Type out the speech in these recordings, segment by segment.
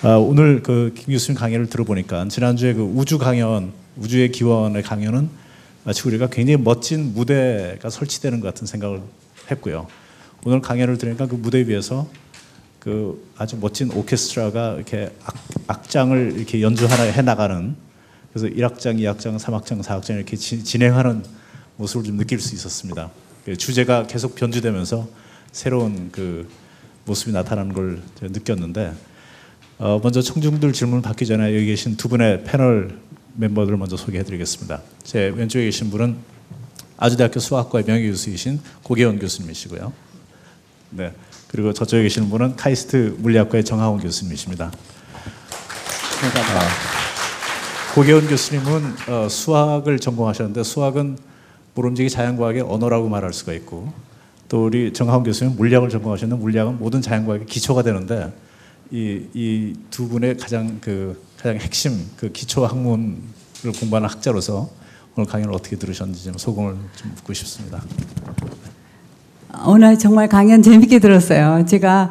오늘 김 교수님 강연을 들어보니까 지난주에 우주의 기원의 강연은 마치 우리가 굉장히 멋진 무대가 설치되는 것 같은 생각을 했고요. 오늘 강연을 들으니까 그 무대 위에서 아주 멋진 오케스트라가 이렇게 악장을 이렇게 연주해 나가는, 그래서 1악장, 2악장, 3악장, 4악장 이렇게 진행하는 모습을 좀 느낄 수 있었습니다. 주제가 계속 변주되면서 새로운 모습이 나타나는 걸 느꼈는데, 먼저 청중들 질문을 받기 전에 여기 계신 두 분의 패널 멤버들을 먼저 소개해드리겠습니다. 제 왼쪽에 계신 분은 아주대학교 수학과의 명예교수이신 고계원 교수님이시고요. 네. 그리고 저쪽에 계시는 분은 카이스트 물리학과의 정하원 교수님이십니다. 고계원 교수님은 수학을 전공하셨는데, 수학은 모름지기 자연과학의 언어라고 말할 수가 있고, 또 우리 정하원 교수님은 물리학을 전공하셨는데, 물리학은 모든 자연과학의 기초가 되는데, 이 두 분의 가장 핵심 기초 학문을 공부하는 학자로서 오늘 강연을 어떻게 들으셨는지 좀 소감을 좀 묻고 싶습니다. 오늘 정말 강연 재밌게 들었어요. 제가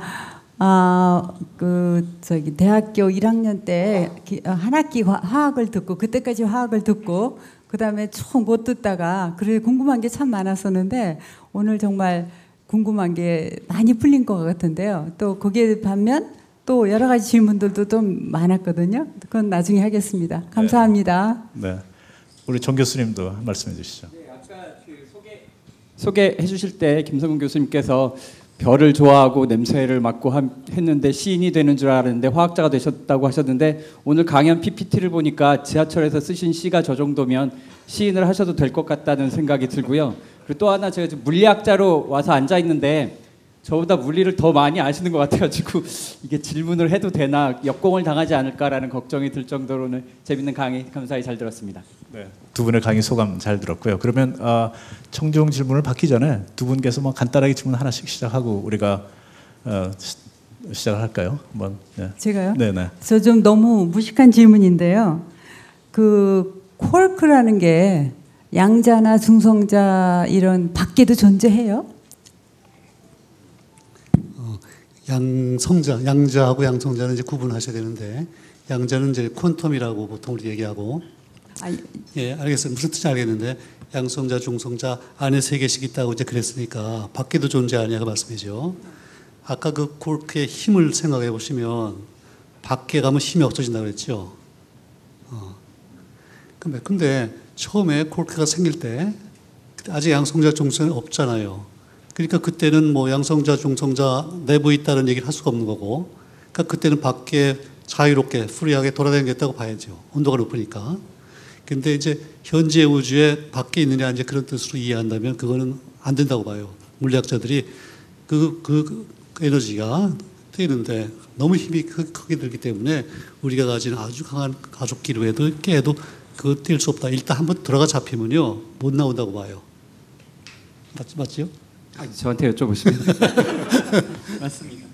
대학교 1학년 때 한 학기 화학을 듣고, 그때까지 화학을 듣고 그 다음에 쭉 못 듣다가 그래 궁금한 게 참 많았었는데, 오늘 정말 궁금한 게 많이 풀린 것 같은데요. 또 거기에 반면 또 여러 가지 질문들도 좀 많았거든요. 그건 나중에 하겠습니다. 감사합니다. 네. 우리 정 교수님도 한 말씀해 주시죠. 네, 아까 소개해 주실 때 김성근 교수님께서 별을 좋아하고 냄새를 맡고 했는데 시인이 되는 줄 알았는데 화학자가 되셨다고 하셨는데, 오늘 강연 PPT를 보니까 지하철에서 쓰신 시가 저 정도면 시인을 하셔도 될 것 같다는 생각이 들고요. 그리고 또 하나, 제가 지금 물리학자로 와서 앉아 있는데 저보다 물리를 더 많이 아시는 것 같아가지고 이게 질문을 해도 되나, 역공을 당하지 않을까라는 걱정이 들 정도로 오늘 재밌는 강의 감사히 잘 들었습니다. 네, 두 분의 강의 소감 잘 들었고요. 그러면 청중 질문을 받기 전에 두 분께서 간단하게 질문 하나씩 시작하고 우리가 시작을 할까요? 한번. 네. 제가요? 네네. 저 좀 너무 무식한 질문인데요. 쿼크라는 게 양자나 중성자 이런 밖에도 존재해요? 양자하고 양성자는 이제 구분하셔야 되는데, 양자는 이제 퀀텀이라고 보통 우리 얘기하고, 예, 알겠어요. 무슨 뜻인지 알겠는데, 양성자, 중성자 안에 세 개씩 있다고 이제 그랬으니까 밖에도 존재하냐 그 말씀이죠. 아까 콜크의 힘을 생각해 보시면 밖에 가면 힘이 없어진다고 그랬죠. 근데 처음에 콜크가 생길 때 아직 양성자, 중성자는 없잖아요. 그러니까 그때는 양성자, 중성자 내부에 있다는 얘기를 할 수가 없는 거고, 그러니까 그때는 밖에 자유롭게, 프리하게 돌아다니겠다고 봐야죠. 온도가 높으니까. 근데 이제 현재 우주에 밖에 있느냐, 이제 그런 뜻으로 이해한다면 그거는 안 된다고 봐요. 물리학자들이 그 에너지가 뛰는데 너무 힘이 크게 들기 때문에 우리가 가지는 아주 강한 가속기로 해도 깨도 그거 뛸 수 없다. 일단 한번 들어가 잡히면요, 못 나온다고 봐요. 맞죠? 저한테 여쭤보시면. 맞습니다.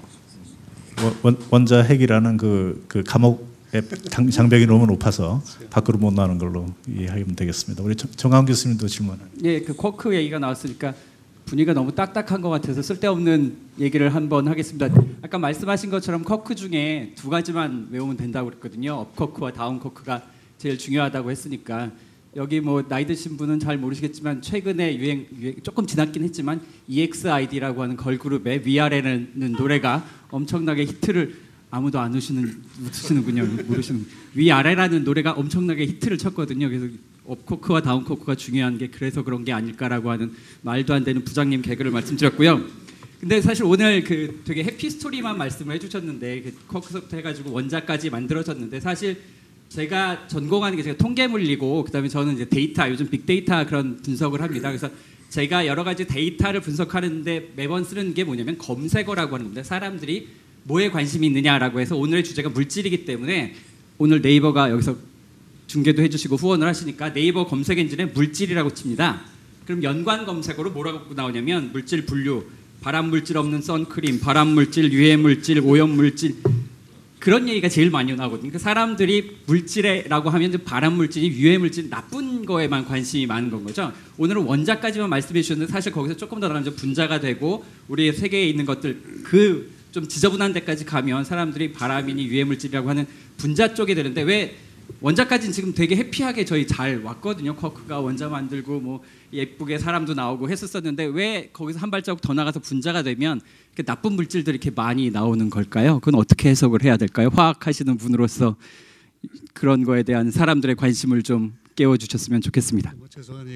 원자 핵이라는 그 감옥의 장벽이 너무 높아서 밖으로 못 나오는 걸로 이해하면 되겠습니다. 우리 정하원 교수님도 질문을. 예, 쿼크 얘기가 나왔으니까 분위기가 너무 딱딱한 것 같아서 쓸데없는 얘기를 한번 하겠습니다. 아까 말씀하신 것처럼 쿼크 중에 두 가지만 외우면 된다고 그랬거든요. 업 쿼크와 다운 쿼크가 제일 중요하다고 했으니까. 여기 나이 드신 분은 잘 모르시겠지만 최근에 유행 조금 지났긴 했지만 EXID라고 하는 걸그룹의 위아래라는 노래가 엄청나게 히트를, 아무도 안 웃으시는군요. 모르시는. 위아래라는 노래가 엄청나게 히트를 쳤거든요. 그래서 업코크와 다운코크가 중요한 게 그래서 그런 게 아닐까라고 하는 말도 안 되는 부장님 개그를 말씀드렸고요. 근데 사실 오늘 되게 해피 스토리만 말씀을 해주셨는데, 쿼크부터 해가지고 원자까지 만들어졌는데, 사실 제가 전공하는 게 제가 통계물리고, 그다음에 저는 이제 데이터, 요즘 빅데이터 그런 분석을 합니다. 그래서 제가 여러 가지 데이터를 분석하는데 매번 쓰는 게 뭐냐면 검색어라고 하는 겁니다. 사람들이 뭐에 관심이 있느냐라고 해서, 오늘의 주제가 물질이기 때문에 오늘 네이버가 여기서 중계도 해주시고 후원을 하시니까 네이버 검색 엔진에 물질이라고 칩니다. 그럼 연관 검색어로 뭐라고 나오냐면 물질 분류, 발암물질 없는 선크림, 발암물질, 유해물질, 오염물질, 그런 얘기가 제일 많이 나오거든요. 그러니까 사람들이 물질이라고 하면 발암물질이, 유해물질, 나쁜 거에만 관심이 많은 건 거죠. 오늘은 원자까지만 말씀해 주셨는데 사실 거기서 조금 더 나가면 분자가 되고 우리 세계에 있는 것들, 그 좀 지저분한 데까지 가면 사람들이 발암이니 유해물질이라고 하는 분자 쪽에 되는데 왜 원자까지는 지금 되게 해피하게 저희 잘 왔거든요. 쿼크가 원자 만들고 뭐 예쁘게 사람도 나오고 했었었는데 왜 거기서 한 발자국 더 나가서 분자가 되면 이렇게 나쁜 물질들이 이렇게 많이 나오는 걸까요? 그건 어떻게 해석을 해야 될까요? 화학하시는 분으로서 그런 거에 대한 사람들의 관심을 좀 깨워주셨으면 좋겠습니다. 뭐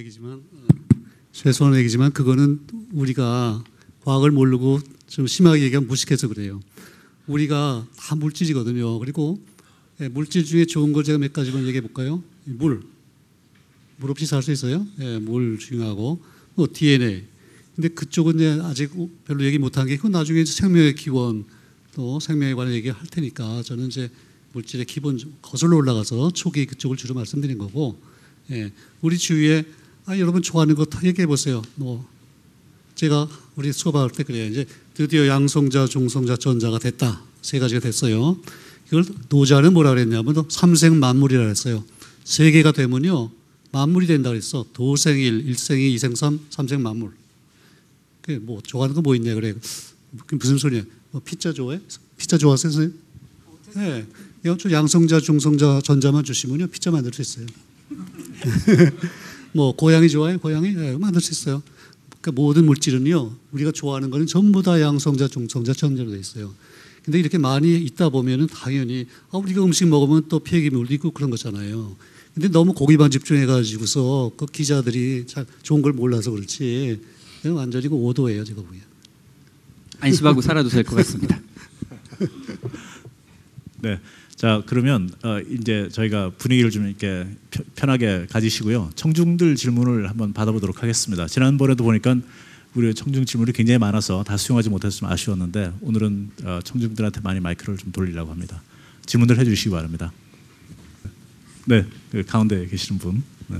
죄송한 얘기지만 그거는 우리가 과학을 모르고 좀 심하게 얘기하면 무식해서 그래요. 우리가 다 물질이거든요. 그리고 물질 중에 좋은 걸 제가 몇 가지만 얘기해 볼까요? 물 없이 살 수 있어요? 물 중요하고 뭐 DNA. 근데 그쪽은 이제 아직 별로 얘기 못한 게, 그 나중에 이제 생명의 기원 또 생명에 관한 얘기를 할 테니까 저는 이제 물질의 기본 거슬러 올라가서 초기 그쪽을 주로 말씀드린 거고, 우리 주위에 여러분 좋아하는 거 다 얘기해 보세요. 뭐 제가 우리 수업할 때 그래요. 이제 드디어 양성자, 중성자, 전자가 됐다. 세 가지가 됐어요. 이걸 노자는 뭐라 그랬냐면 삼생 만물이라 그랬어요. 세 개가 되면요 만물이 된다 그랬어. 도생일, 일생이, 이생삼, 삼생 만물. 그 뭐 좋아하는 거 뭐 있냐 그래. 무슨 소리야? 뭐 피자 좋아해? 피자 좋아하세요, 선생님? 네. 양성자, 중성자, 전자만 주시면요 피자 만들 수 있어요. 뭐 고양이 좋아해? 고양이? 네, 만들 수 있어요. 그러니까 모든 물질은요 우리가 좋아하는 거는 전부 다 양성자, 중성자, 전자로 돼 있어요. 근데 이렇게 많이 있다 보면은 당연히 우리가 음식 먹으면 또 폐기물도 있고 그런 거잖아요. 근데 너무 고기만 집중해 가지고서 그 기자들이 잘 좋은 걸 몰라서 그렇지 완전히 그 오도예요, 제가 보기엔. 안심하고 살아도 될 것 같습니다. 네. 자, 그러면 이제 저희가 분위기를 좀 이렇게 편하게 가지시고요. 청중들 질문을 한번 받아보도록 하겠습니다. 지난번에도 보니까 우리 청중 질문이 굉장히 많아서 다 수용하지 못해서 좀 아쉬웠는데 오늘은 청중들한테 많이 마이크를 좀 돌리려고 합니다. 질문들 해주시기 바랍니다. 네, 그 가운데 계시는 분. 네.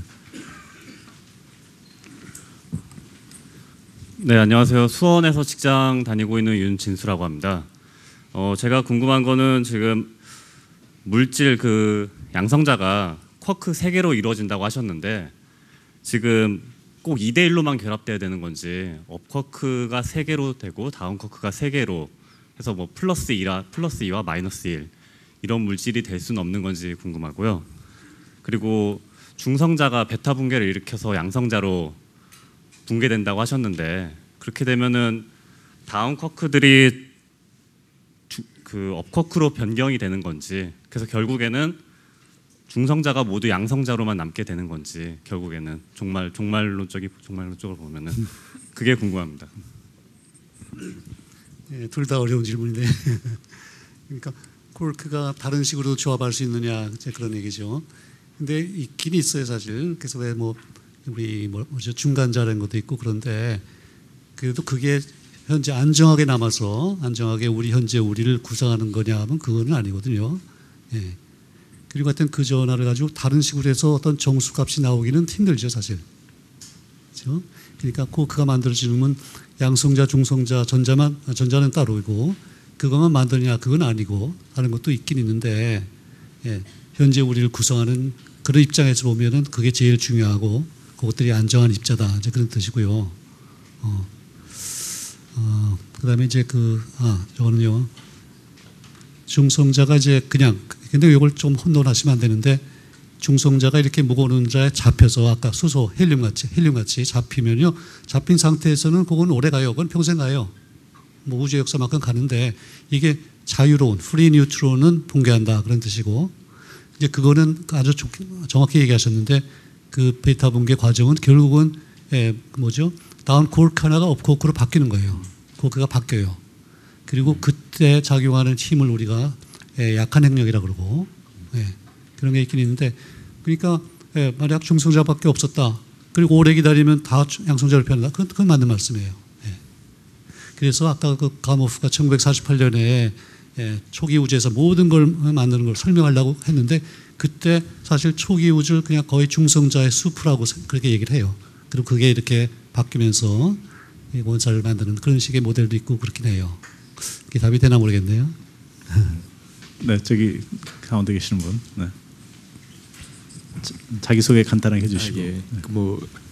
네, 안녕하세요. 수원에서 직장 다니고 있는 윤진수라고 합니다. 제가 궁금한 거는 지금 물질 그 양성자가 쿼크 3개로 이루어진다고 하셨는데 지금 꼭 2대1로만 결합돼야 되는 건지 업쿼크가 3개로 되고 다운쿼크가 3개로 해서 뭐 플러스 2와 마이너스 1 이런 물질이 될 수는 없는 건지 궁금하고요. 그리고 중성자가 베타 붕괴를 일으켜서 양성자로 붕괴된다고 하셨는데 그렇게 되면은 다운쿼크들이 그 업쿼크로 변경이 되는 건지, 그래서 결국에는 중성자가 모두 양성자로만 남게 되는 건지, 결국에는 종말론적으로 보면은 그게 궁금합니다. 네, 둘 다 어려운 질문인데 그러니까 쿼크가 다른 식으로 조합할 수 있느냐 이제 그런 얘기죠. 근데 있긴 있어요 사실. 그래서 왜 뭐 우리 뭐죠 중간자라는 것도 있고 그런데 그래도 그게 현재 안정하게 남아서 안정하게 우리 현재 우리를 구성하는 거냐 하면 그거는 아니거든요. 예. 그리고 하여튼 그 전화를 가지고 다른 식으로 해서 어떤 정수값이 나오기는 힘들죠 사실. 그렇죠? 그러니까 쿼크가 만들어지면 양성자, 중성자, 전자는 따로고 그것만 만드냐 그건 아니고 다른 것도 있긴 있는데 현재 우리를 구성하는 그런 입장에서 보면은 그게 제일 중요하고 그것들이 안정한 입자다 이제 그런 뜻이고요. 그다음에 이제 저거는요 중성자가 이제 그냥 근데 이걸 좀 혼돈하시면 안 되는데 중성자가 이렇게 무거운 자에 잡혀서 아까 수소 헬륨같이 잡히면요 잡힌 상태에서는 그건 오래 가요. 그건 평생 가요. 뭐 우주 역사만큼 가는데 이게 자유로운 프리 뉴트론은 붕괴한다 그런 뜻이고 이제 그거는 아주 정확히 얘기하셨는데 그 베타 붕괴 과정은 결국은 다운 쿼크 하나가 업 쿼크로 바뀌는 거예요. 쿼크가 바뀌어요. 그리고 그때 작용하는 힘을 우리가 약한 행력이라고 그러고 그런 게 있긴 있는데 그러니까 만약 중성자밖에 없었다. 그리고 오래 기다리면 다 양성자를 표현한다. 그건 맞는 말씀이에요. 그래서 아까 그 가모프가 1948년에 초기 우주에서 모든 걸 만드는 걸 설명하려고 했는데 그때 사실 초기 우주를 그냥 거의 중성자의 숲이라고 그렇게 얘기를 해요. 그리고 그게 이렇게 바뀌면서 원자를 만드는 그런 식의 모델도 있고 그렇긴 해요. 그게 답이 되나 모르겠네요. 네, 저기 가운데 계시는 분. 네. 자기 소개 간단하게 해주시고. 뭐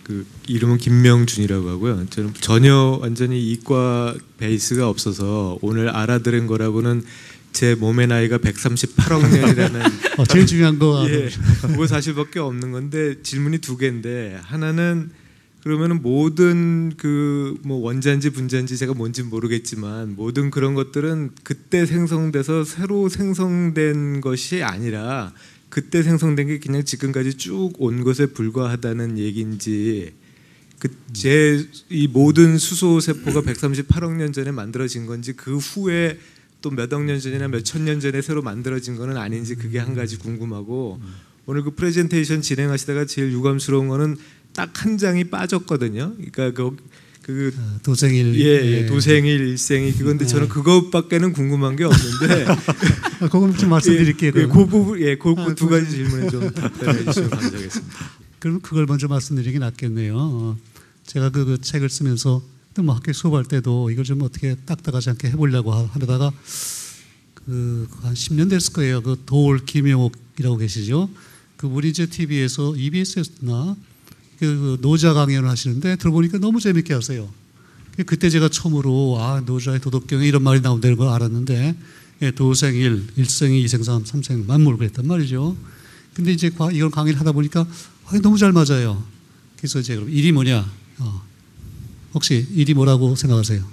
그 이름은 김명준이라고 하고요. 저는 전혀 완전히 이과 베이스가 없어서 오늘 알아들은 거라고는 제 몸의 나이가 138억 년이라는 제일 중요한 거. 예, 그거 사실밖에 없는 건데 질문이 두 개인데 하나는 그러면은 모든 그 뭐 원자인지 분자인지 제가 뭔지 모르겠지만 모든 그런 것들은 그때 생성돼서 새로 생성된 것이 아니라 그때 생성된 게 그냥 지금까지 쭉 온 것에 불과하다는 얘기인지 제 이 모든 수소 세포가 138억 년 전에 만들어진 건지 그 후에 또 몇 억 년 전이나 몇 천 년 전에 새로 만들어진 거는 아닌지 그게 한 가지 궁금하고 오늘 그 프레젠테이션 진행하시다가 제일 유감스러운 거는 딱 한 장이 빠졌거든요. 그러니까 그 도생일. 예, 도생일 일생일 그건데 저는 그것밖에는 궁금한 게 없는데 그건 좀 말씀드릴게요. 그 부분 그 두 가지 질문에 좀 답변해 주시면 감사하겠습니다. 그럼 그걸 먼저 말씀드리긴 낫겠네요. 제가 그 책을 쓰면서 또 뭐 학교 수업할 때도 이걸 좀 어떻게 딱딱하지 않게 해보려고 하다가 그 한 10년 됐을 거예요. 그 도올 김용옥이라고 계시죠. 그분이 이제 TV에서 EBS였나 그 노자 강연을 하시는데 들어보니까 너무 재밌게 하세요. 그때 제가 처음으로 노자의 도덕경에 이런 말이 나온다는 걸 알았는데 도생일, 일생이, 이생삼, 삼생 만물 그랬단 말이죠. 근데 이제 이걸 강의를 하다 보니까 너무 잘 맞아요. 그래서 이제 그럼 일이 뭐냐? 혹시 일이 뭐라고 생각하세요?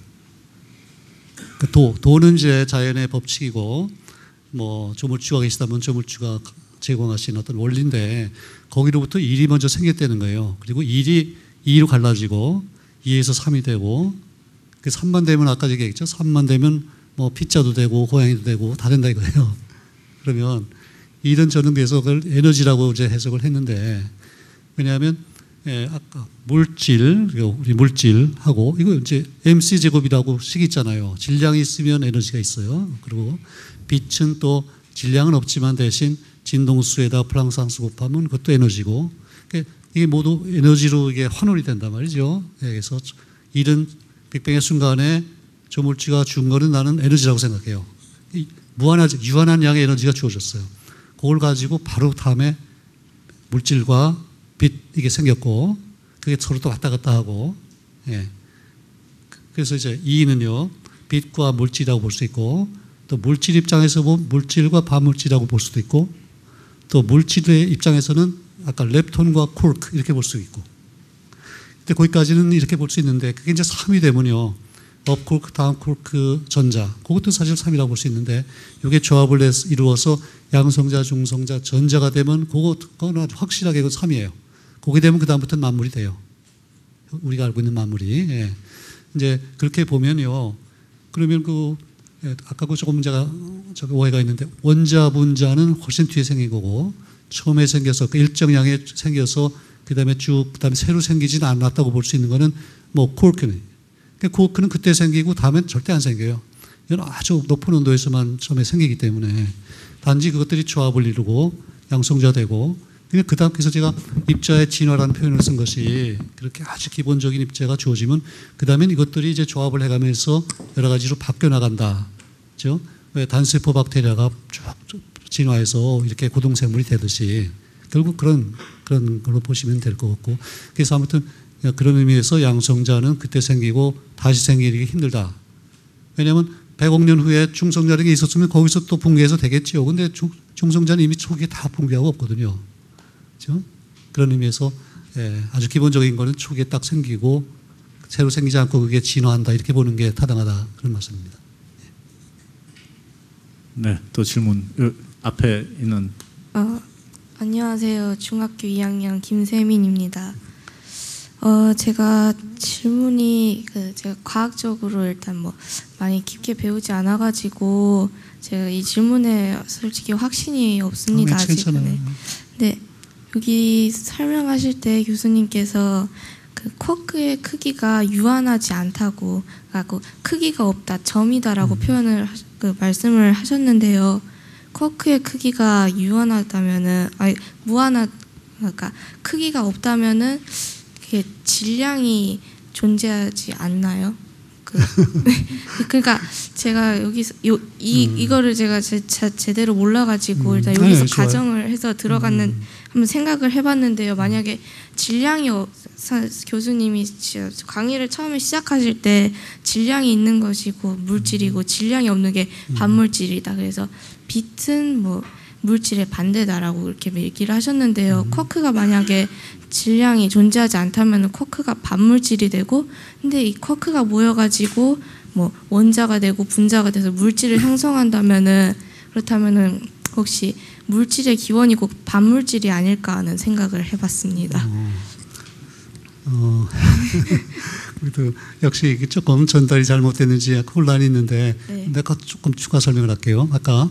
도는 이제 자연의 법칙이고 뭐 조물주가 계시다면 조물주가 제공하신 어떤 원리인데 거기로부터 일이 먼저 생겼다는 거예요. 그리고 일이 2로 갈라지고 2에서 3이 되고 그 3만 되면 아까 얘기했죠. 3만 되면 뭐 피자도 되고 고양이도 되고 다 된다 이거예요. 그러면 일은 저는 그래서 그걸 에너지라고 이제 해석을 했는데 왜냐하면 아까 물질, 우리 물질하고 이거 이제 MC 제곱이라고 식 있잖아요. 질량이 있으면 에너지가 있어요. 그리고 빛은 또 질량은 없지만 대신 진동수에다 플랑크 함수 곱하면 그것도 에너지고 이게 모두 에너지로 이게 환원이 된단 말이죠. 그래서 일은 빅뱅의 순간에 조물주가 준 거는 나는 에너지라고 생각해요. 유한한 양의 에너지가 주어졌어요. 그걸 가지고 바로 다음에 물질과 빛 이게 생겼고 그게 서로 또 왔다 갔다 하고 그래서 이제 이는요 빛과 물질이라고 볼 수 있고 또 물질 입장에서 보면 물질과 반물질이라고 볼 수도 있고 또 물질의 입장에서는 아까 렙톤과 콜크 이렇게 볼 수 있고 근데 거기까지는 이렇게 볼 수 있는데 그게 이제 3이 되면요 업 콜크 다음 콜크 전자 그것도 사실 3이라고 볼 수 있는데 이게 조합을 이루어서 양성자 중성자 전자가 되면 그거는 아주 확실하게 그 3이에요. 그게 되면 그 다음부터는 만물이 돼요. 우리가 알고 있는 만물이 이제 그렇게 보면요 그러면 아까 조금 제가 오해가 있는데 원자 분자는 훨씬 뒤에 생긴 거고 처음에 생겨서 그 일정량에 생겨서 그다음에 그다음에 새로 생기지는 않았다고 볼 수 있는 거는 뭐 코어크는 코어크는 그때 생기고 다음엔 절대 안 생겨요. 이건 아주 높은 온도에서만 처음에 생기기 때문에 단지 그것들이 조합을 이루고 양성자 되고 그 다음 그래서 제가 입자의 진화라는 표현을 쓴 것이 그렇게 아주 기본적인 입자가 주어지면 그 다음엔 이것들이 이제 조합을 해가면서 여러 가지로 바뀌어 나간다. 그죠? 왜 단세포 박테리아가 쭉 진화해서 이렇게 고동생물이 되듯이 결국 그런 걸로 보시면 될 것 같고 그래서 아무튼 그런 의미에서 양성자는 그때 생기고 다시 생기기 힘들다. 왜냐하면 100억 년 후에 중성자라는 게 있었으면 거기서 또 붕괴해서 되겠죠. 근데 중성자는 이미 초기에 다 붕괴하고 없거든요. 그렇죠? 그런 의미에서 아주 기본적인 거는 초기에 딱 생기고 새로 생기지 않고 그게 진화한다 이렇게 보는 게 타당하다 그런 말씀입니다. 네, 또 질문 앞에 있는. 안녕하세요. 중학교 2학년 김세민입니다. 제가 질문이 제가 과학적으로 일단 뭐 많이 깊게 배우지 않아가지고 제가 이 질문에 솔직히 확신이 없습니다. 아직은. 네, 여기 설명하실 때 교수님께서 그 쿼크의 크기가 유한하지 않다고, 그 크기가 없다, 점이다라고 말씀을 하셨는데요. 쿼크의 크기가 유한하다면은, 그러니까 크기가 없다면은 그게 질량이 존재하지 않나요? 그러니까 제가 여기서 이거를 제가 제대로 몰라가지고 일단 여기서 네, 좋아요. 가정을 해서 들어가는 한번 생각을 해봤는데요. 만약에 질량이 교수님이 강의를 처음에 시작하실 때 질량이 있는 것이고 물질이고 질량이 없는 게 반물질이다. 그래서 빛은 뭐 물질의 반대다라고 이렇게 얘기를 하셨는데요. 쿼크가 만약에 질량이 존재하지 않다면 쿼크가 반물질이 되고, 근데 이 쿼크가 모여가지고 뭐 원자가 되고 분자가 돼서 물질을 형성한다면은, 그렇다면은 혹시 물질의 기원이 꼭 반물질이 아닐까 하는 생각을 해봤습니다. 그래도 역시 이게 조금 전달이 잘못됐는지 혼란이 있는데 네. 내가 조금 추가 설명을 할게요. 아까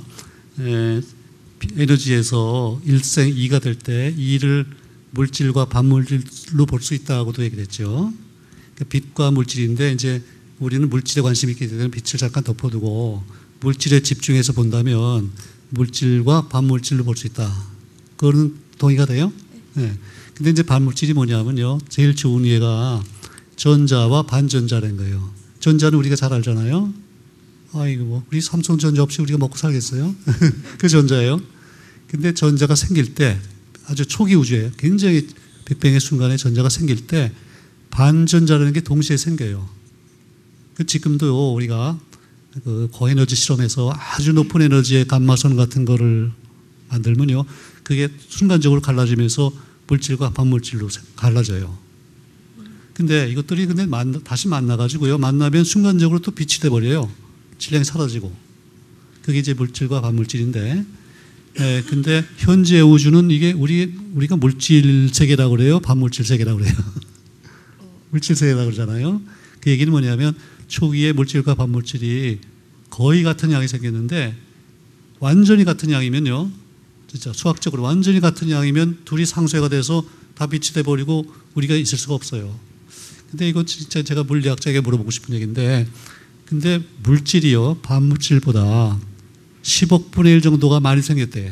에너지에서 1생 2가 될 때 2를 물질과 반물질로 볼 수 있다고도 얘기를 했죠. 그러니까 빛과 물질인데 이제 우리는 물질에 관심이 있기 때문에 빛을 잠깐 덮어두고 물질에 집중해서 본다면 물질과 반물질로 볼 수 있다. 그거는 동의가 돼요? 네. 근데 이제 반물질이 뭐냐면요. 제일 좋은 예가 전자와 반전자라는 거예요. 전자는 우리가 잘 알잖아요. 아이고 뭐 우리 삼성전자 없이 우리가 먹고 살겠어요? 그 전자예요. 근데 전자가 생길 때 아주 초기 우주에 굉장히 빅뱅의 순간에 전자가 생길 때 반전자라는 게 동시에 생겨요. 그 지금도 우리가 그 고에너지 실험에서 아주 높은 에너지의 감마선 같은 거를 만들면요, 그게 순간적으로 갈라지면서 물질과 반물질로 갈라져요. 근데 이것들이 다시 만나가지고요, 만나면 순간적으로 또 빛이 돼버려요. 질량이 사라지고. 그게 이제 물질과 반물질인데, 근데 현재 우주는 이게 우리가 물질 세계라고 그래요, 반물질 세계라고 그래요. 물질 세계라고 그러잖아요. 그 얘기는 뭐냐면 초기에 물질과 반물질이 거의 같은 양이 생겼는데 완전히 같은 양이면요, 진짜 수학적으로 완전히 같은 양이면 둘이 상쇄가 돼서 다 빛이 돼버리고 우리가 있을 수가 없어요. 근데 이거 진짜 제가 물리학자에게 물어보고 싶은 얘기인데, 근데 물질이요 반물질보다 10억 분의 1 정도가 많이 생겼대.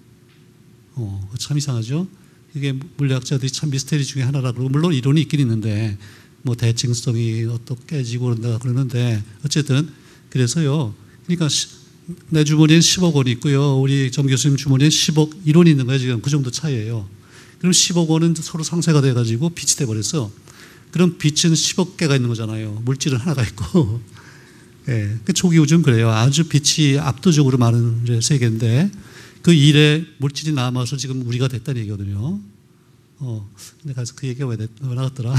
참 이상하죠? 이게 물리학자들이 참 미스테리 중에 하나라 그러고, 물론 이론이 있긴 있는데 뭐 대칭성이 어떻게 깨지고 그런다 그러는데, 어쨌든 그래서요. 그러니까 내 주머니엔 10억 원이 있고요, 우리 정 교수님 주머니엔 10억 1원이 있는 거예요. 지금 그 정도 차이예요. 그럼 10억 원은 서로 상쇄가 돼가지고 빛이 돼버렸어. 그럼 빛은 10억 개가 있는 거잖아요. 물질은 하나가 있고. 예, 그 초기 우주는 그래요. 아주 빛이 압도적으로 많은 세계인데 그 일에 물질이 남아서 지금 우리가 됐다는 얘기거든요. 근데 가서 그 얘기가 왜 나왔더라?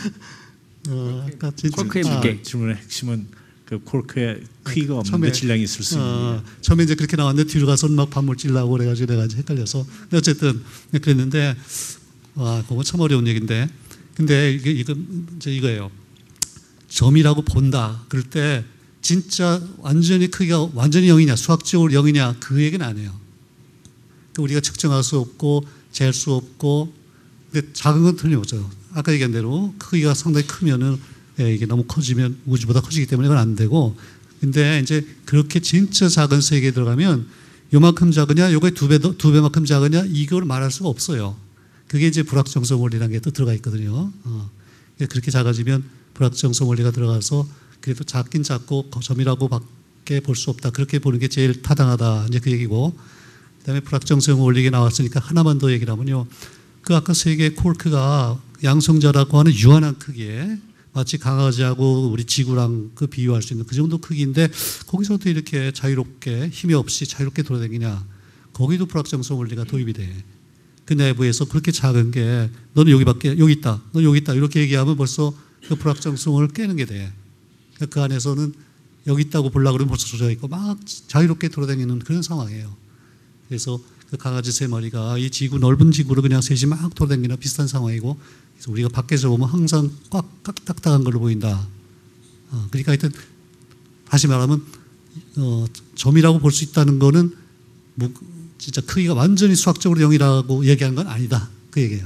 아까 쿼크의 무게. 질문의 핵심은 그 쿼크의 크기가 없는데 질량이 있을 수 있는. 처음에 이제 그렇게 나왔는데 뒤로 가서 막 반물질 나오고 그래가지고 내가 이제 헷갈려서. 근데 어쨌든 그랬는데, 와, 그거 참 어려운 얘기인데. 근데 이거예요. 점이라고 본다. 그럴 때 진짜 완전히 크기가 완전히 0이냐, 수학적으로 0이냐, 그 얘기는 안 해요. 우리가 측정할 수 없고 잴 수 없고, 근데 작은 건 틀림없어요. 아까 얘기한 대로 크기가 상당히 크면은 이게 너무 커지면 우주보다 커지기 때문에 이건 안 되고, 근데 이제 그렇게 진짜 작은 세계에 들어가면 요만큼 작으냐, 요거의 두 배만큼 작으냐, 이걸 말할 수가 없어요. 그게 이제 불확정성 원리라는 게 또 들어가 있거든요. 그렇게 작아지면 불확정성 원리가 들어가서 그래도 작긴 작고 점이라고밖에 볼 수 없다. 그렇게 보는 게 제일 타당하다. 이제 그 얘기고, 그다음에 불확정성 원리가 나왔으니까 하나만 더 얘기를 하면요. 그 아까 세 개의 콜크가 양성자라고 하는 유한한 크기에 마치 강아지하고 우리 지구랑 그 비유할 수 있는 그 정도 크기인데 거기서도 이렇게 자유롭게 힘이 없이 자유롭게 돌아다니냐. 거기도 불확정성 원리가 도입이 돼. 그 내부에서 그렇게 작은 게 너는 여기 있다. 너는 여기 있다. 이렇게 얘기하면 벌써 그 불확정성을 깨는 게 돼. 그 안에서는 여기 있다고 보려고 그러면 벌써 조져 있고 막 자유롭게 돌아다니는 그런 상황이에요. 그래서 그 강아지 세 마리가 이 지구, 넓은 지구를 그냥 셋이 막 돌아다니는 비슷한 상황이고, 그래서 우리가 밖에서 보면 항상 꽉 딱딱한 걸로 보인다. 그러니까 하여튼 다시 말하면 점이라고 볼 수 있다는 거는 뭐 진짜 크기가 완전히 수학적으로 0이라고 얘기하는 건 아니다. 그 얘기예요.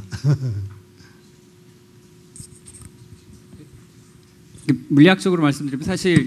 물리학적으로 말씀드리면 사실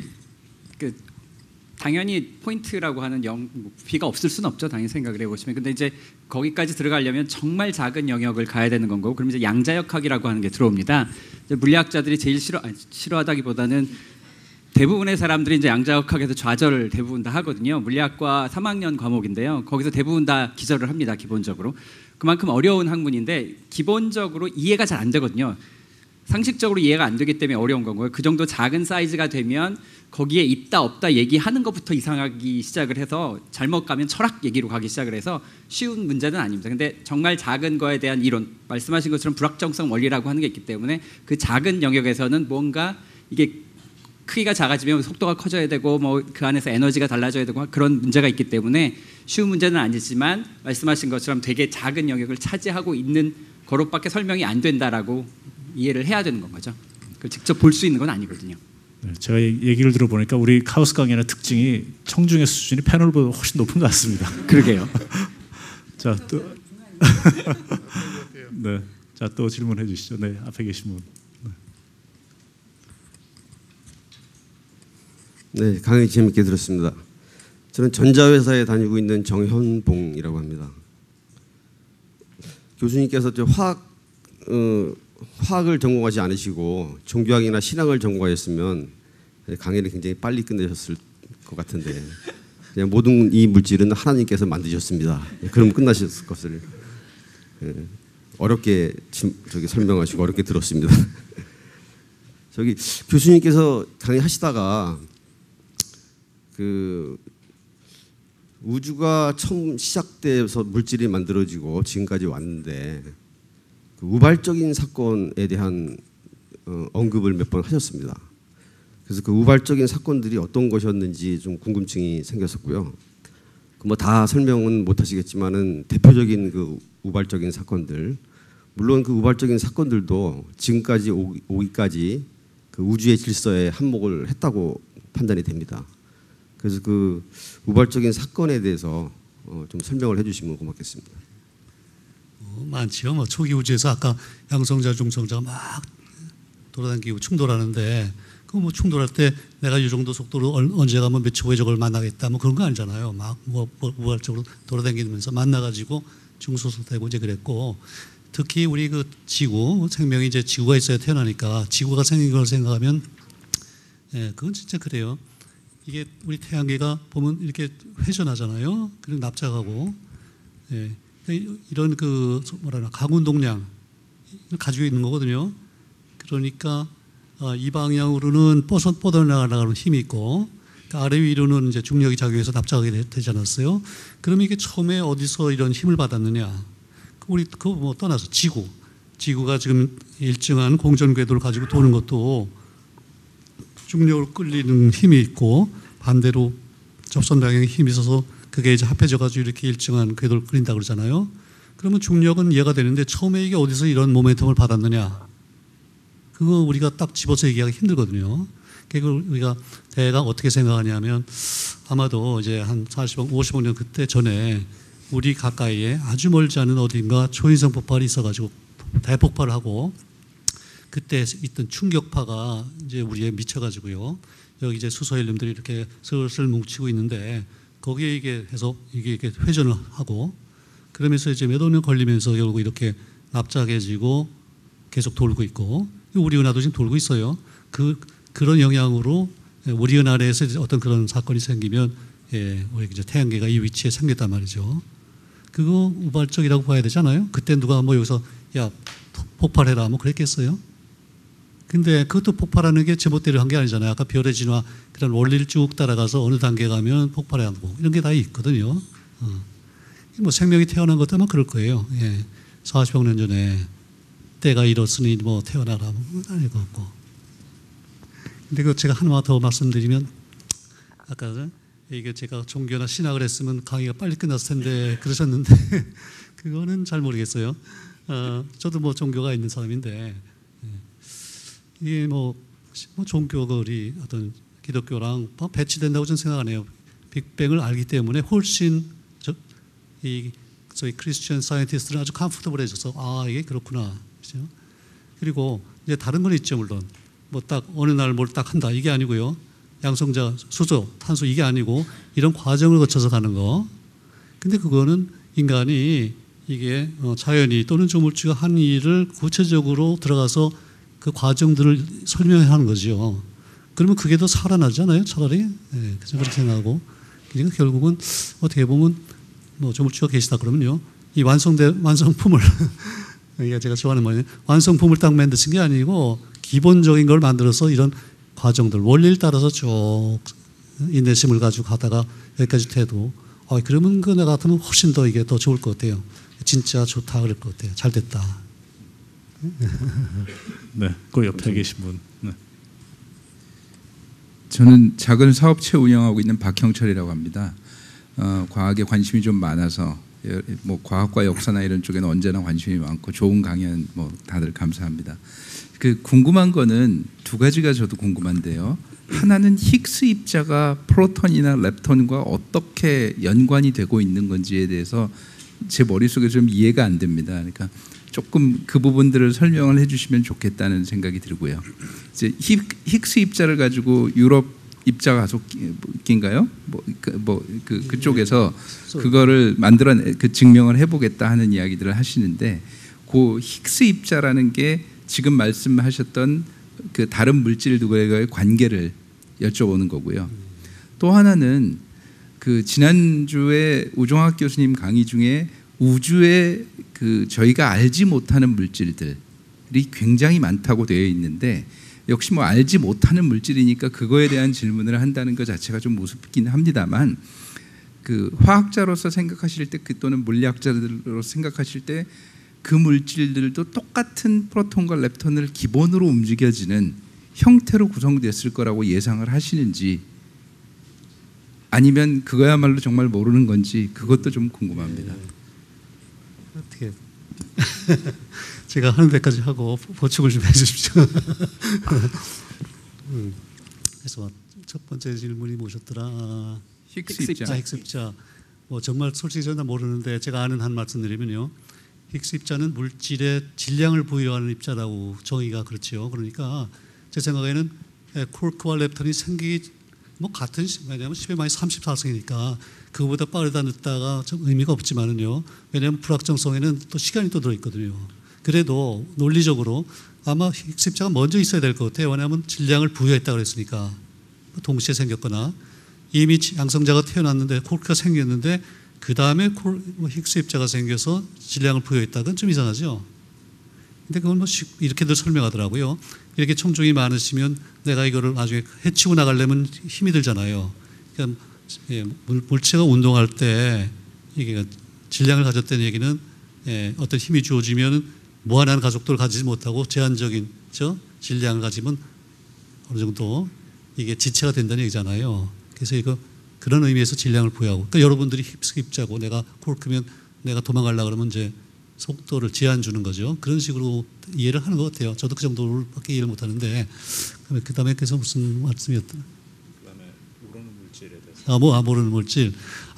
당연히 포인트라고 하는 부피가 없을 수는 없죠. 당연히 생각을 해보시면. 근데 이제 거기까지 들어가려면 정말 작은 영역을 가야 되는 건 거고, 그럼 이제 양자역학이라고 하는 게 들어옵니다. 이제 물리학자들이 제일 싫어하다기보다는 대부분의 사람들이 이제 양자역학에서 좌절을 대부분 다 하거든요. 물리학과 3학년 과목인데요. 거기서 대부분 다 기절을 합니다. 기본적으로. 그만큼 어려운 학문인데 기본적으로 이해가 잘 안 되거든요. 상식적으로 이해가 안 되기 때문에 어려운 거고요. 그 정도 작은 사이즈가 되면 거기에 있다 없다 얘기하는 것부터 이상하기 시작을 해서 잘못 가면 철학 얘기로 가기 시작을 해서 쉬운 문제는 아닙니다. 근데 정말 작은 거에 대한 이론, 말씀하신 것처럼 불확정성 원리라고 하는 게 있기 때문에 그 작은 영역에서는 뭔가 이게 크기가 작아지면 속도가 커져야 되고 뭐 그 안에서 에너지가 달라져야 되고 그런 문제가 있기 때문에 쉬운 문제는 아니지만 말씀하신 것처럼 되게 작은 영역을 차지하고 있는 거로밖에 설명이 안 된다라고 이해를 해야 되는 건 거죠. 그걸 직접 볼 수 있는 건 아니거든요. 네, 제가 얘기를 들어보니까 우리 카오스 강연의 특징이 청중의 수준이 패널보다 훨씬 높은 것 같습니다. 그러게요. 자, 또 네, 자, 또 질문해 주시죠. 네, 앞에 계신 분. 네, 강의 재밌게 들었습니다. 저는 전자회사에 다니고 있는 정현봉이라고 합니다. 교수님께서 화학을 전공하지 않으시고 종교학이나 신학을 전공하였으면 강의를 굉장히 빨리 끝내셨을 것 같은데 그냥 모든 이 물질은 하나님께서 만드셨습니다. 그럼 끝나셨을 것을 어렵게 설명하시고 어렵게 들었습니다. 저기 교수님께서 강의하시다가 그 우주가 처음 시작돼서 물질이 만들어지고 지금까지 왔는데 그 우발적인 사건에 대한 언급을 몇 번 하셨습니다. 그래서 그 우발적인 사건들이 어떤 것이었는지 좀 궁금증이 생겼었고요. 그 뭐 다 설명은 못 하시겠지만은 대표적인 그 우발적인 사건들, 물론 그 우발적인 사건들도 지금까지 오기까지 그 우주의 질서에 한몫을 했다고 판단이 됩니다. 그래서 그 우발적인 사건에 대해서 좀 설명을 해주시면 고맙겠습니다. 많지요. 뭐 초기 우주에서 아까 양성자, 중성자가 막 돌아다니고 충돌하는데 그 뭐 충돌할 때 내가 이 정도 속도로 언제 가면 몇 초 후에 저걸 만나겠다 뭐 그런 거 아니잖아요. 막 우발적으로 돌아다니면서 만나가지고 중소속되고 이제 그랬고 특히 우리 그 지구 생명이 이제 지구가 있어야 태어나니까 지구가 생긴 걸 생각하면 그건 진짜 그래요. 이게 우리 태양계가 보면 이렇게 회전하잖아요. 그리고 납작하고 이런 그 뭐라나 가운동량 가지고 있는 거거든요. 그러니까 이 방향으로는 뻗어나가는 힘이 있고 아래 위로는 이제 중력이 작용해서 납작하게 되지 않았어요. 그러면 이게 처음에 어디서 이런 힘을 받았느냐? 우리 그거 뭐 떠나서 지구가 지금 일정한 공전 궤도를 가지고 도는 것도 중력으로 끌리는 힘이 있고 반대로 접선 방향에 힘이 있어서 그게 이제 합해져 가지고 이렇게 일정한 궤도를 끌린다 그러잖아요. 그러면 중력은 이해가 되는데 처음에 이게 어디서 이런 모멘텀을 받았느냐? 그거 우리가 딱 집어서 얘기하기 힘들거든요. 그걸 우리가 대강 어떻게 생각하냐면 아마도 이제 한 55년 그때 전에 우리 가까이에 아주 멀지 않은 어딘가 초인성 폭발이 있어가지고 대폭발을 하고 그때 있던 충격파가 이제 우리에 미쳐가지고요. 여기 이제 수소헬륨들이 이렇게 슬슬 뭉치고 있는데 거기에 이게 해서 이게 회전을 하고 그러면서 이제 몇 억 년 걸리면서 결국 이렇게 납작해지고 계속 돌고 있고 우리 은하도 지금 돌고 있어요. 그런 영향으로 우리 은하 내에서 어떤 그런 사건이 생기면 우리 이제 태양계가 이 위치에 생겼단 말이죠. 그거 우발적이라고 봐야 되잖아요. 그때 누가 뭐 여기서 야 폭발해라 뭐 그랬겠어요? 근데 그것도 폭발하는 게 제멋대로 한 게 아니잖아요. 아까 별의 진화 그런 원리를 쭉 따라가서 어느 단계 가면 폭발하고 이런 게 다 있거든요. 뭐 생명이 태어난 것도 아마 그럴 거예요. 40억 년 전에 때가 이렇으니 뭐 태어나라 뭐 아닐 것 같고. 근데 그 제가 하나 더 말씀드리면 아까 이게 제가 종교나 신학을 했으면 강의가 빨리 끝났을 텐데 그러셨는데 그거는 잘 모르겠어요. 저도 뭐 종교가 있는 사람인데 이게 뭐 종교들이 어떤 기독교랑 배치된다고 저는 생각 안 해요. 빅뱅을 알기 때문에 훨씬 이 소위 크리스천 사이언티스트는 아주 컴포터블해져서 아 이게 그렇구나. 그렇죠? 그리고 이제 다른 건 있죠 물론. 뭐 딱 어느 날 뭘 딱 한다 이게 아니고요. 양성자, 수소, 탄소 이게 아니고 이런 과정을 거쳐서 가는 거. 근데 그거는 인간이 이게 자연이 또는 조물주가 한 일을 구체적으로 들어가서 그 과정들을 설명하는 거죠. 그러면 그게 더 살아나잖아요, 차라리. 예, 그렇게 생각하고. 그러니까 결국은 어떻게 보면 뭐 조물주가 계시다 그러면요, 이 완성품을 이게 제가 좋아하는 말이에요. 완성품을 딱 만드신 게 아니고 기본적인 걸 만들어서 이런 과정들 원리를 따라서 쭉 인내심을 가지고 가다가 여기까지 돼도 그러면 그 나 같으면 훨씬 더 이게 더 좋을 것 같아요. 진짜 좋다 그럴 것 같아요. 잘 됐다. 네, 그 옆에 계신 분. 네. 저는 작은 사업체 운영하고 있는 박형철이라고 합니다. 과학에 관심이 좀 많아서 뭐 과학과 역사나 이런 쪽에는 언제나 관심이 많고 좋은 강연 뭐 다들 감사합니다. 그 궁금한 거는 두 가지가 저도 궁금한데요. 하나는 힉스 입자가 프로톤이나 렙톤과 어떻게 연관이 되고 있는 건지에 대해서 제 머릿속에 좀 이해가 안 됩니다. 그러니까 조금 그 부분들을 설명을 해주시면 좋겠다는 생각이 들고요. 이제 힉스 입자를 가지고 유럽 입자 가속기인가요? 그쪽에서 그거를 증명을 해보겠다 하는 이야기들을 하시는데, 그 힉스 입자라는 게 지금 말씀하셨던 그 다른 물질들과의 관계를 여쭤보는 거고요. 또 하나는 그 지난주에 우종학 교수님 강의 중에 우주에 그 저희가 알지 못하는 물질들이 굉장히 많다고 되어 있는데, 역시 뭐 알지 못하는 물질이니까 그거에 대한 질문을 한다는 것 자체가 좀 우습긴 합니다만, 그 화학자로서 생각하실 때 또는 물리학자로서 생각하실 때 그 물질들도 똑같은 프로톤과 렙톤을 기본으로 움직여지는 형태로 구성됐을 거라고 예상을 하시는지, 아니면 그거야말로 정말 모르는 건지, 그것도 좀 궁금합니다. 어떻게 제가 하는 데까지 하고 보충을 좀 해주십시오. 그래서 첫 번째 질문이 뭐셨더라? 힉스 입자. 힉스 입자. 뭐 정말 솔직히 저는 모르는데 제가 아는 한 말씀드리면요, 힉스 입자는 물질의 질량을 부여하는 입자라고 정의가 그렇죠. 그러니까 제 생각에는 콜크와 렙톤이 생기기 뭐 같은 왜냐하면 10의 마이너스 34승이니까 그거보다 빠르다 늦다가 좀 의미가 없지만은요. 왜냐하면 불확정성에는 또 시간이 또 들어있거든요. 그래도 논리적으로 아마 힉스 입자가 먼저 있어야 될 것 같아요. 왜냐하면 질량을 부여했다 그랬으니까, 동시에 생겼거나 이미 양성자가 태어났는데 콜크가 생겼는데 그 다음에 힉스 입자가 생겨서 질량을 부여했다. 그건 좀 이상하죠. 근데 그건 뭐 이렇게들 설명하더라고요. 이렇게 총종이 많으시면 내가 이거를 나중에 해치고 나가려면 힘이 들잖아요. 그러니까 물체가 운동할 때 이게 질량을 가졌다는 얘기는 어떤 힘이 주어지면 무한한 가속도를 가지지 못하고 제한적인 질량을 가지면 어느 정도 이게 지체가 된다는 얘기잖아요. 그래서 이거 그런 의미에서 질량을 부여하고, 그러니까 여러분들이 힉스 입자고 내가 콜크면 내가 도망가려고 그러면 이제 속도를 제한 주는 거죠. 그런 식으로 이해를 하는 것 같아요. 저도 그 정도밖에 이해를 못 하는데, 그 다음에 그래서 무슨 말씀이었더라? 그다음에 모르는 물질에 대해서. 모르는 물질.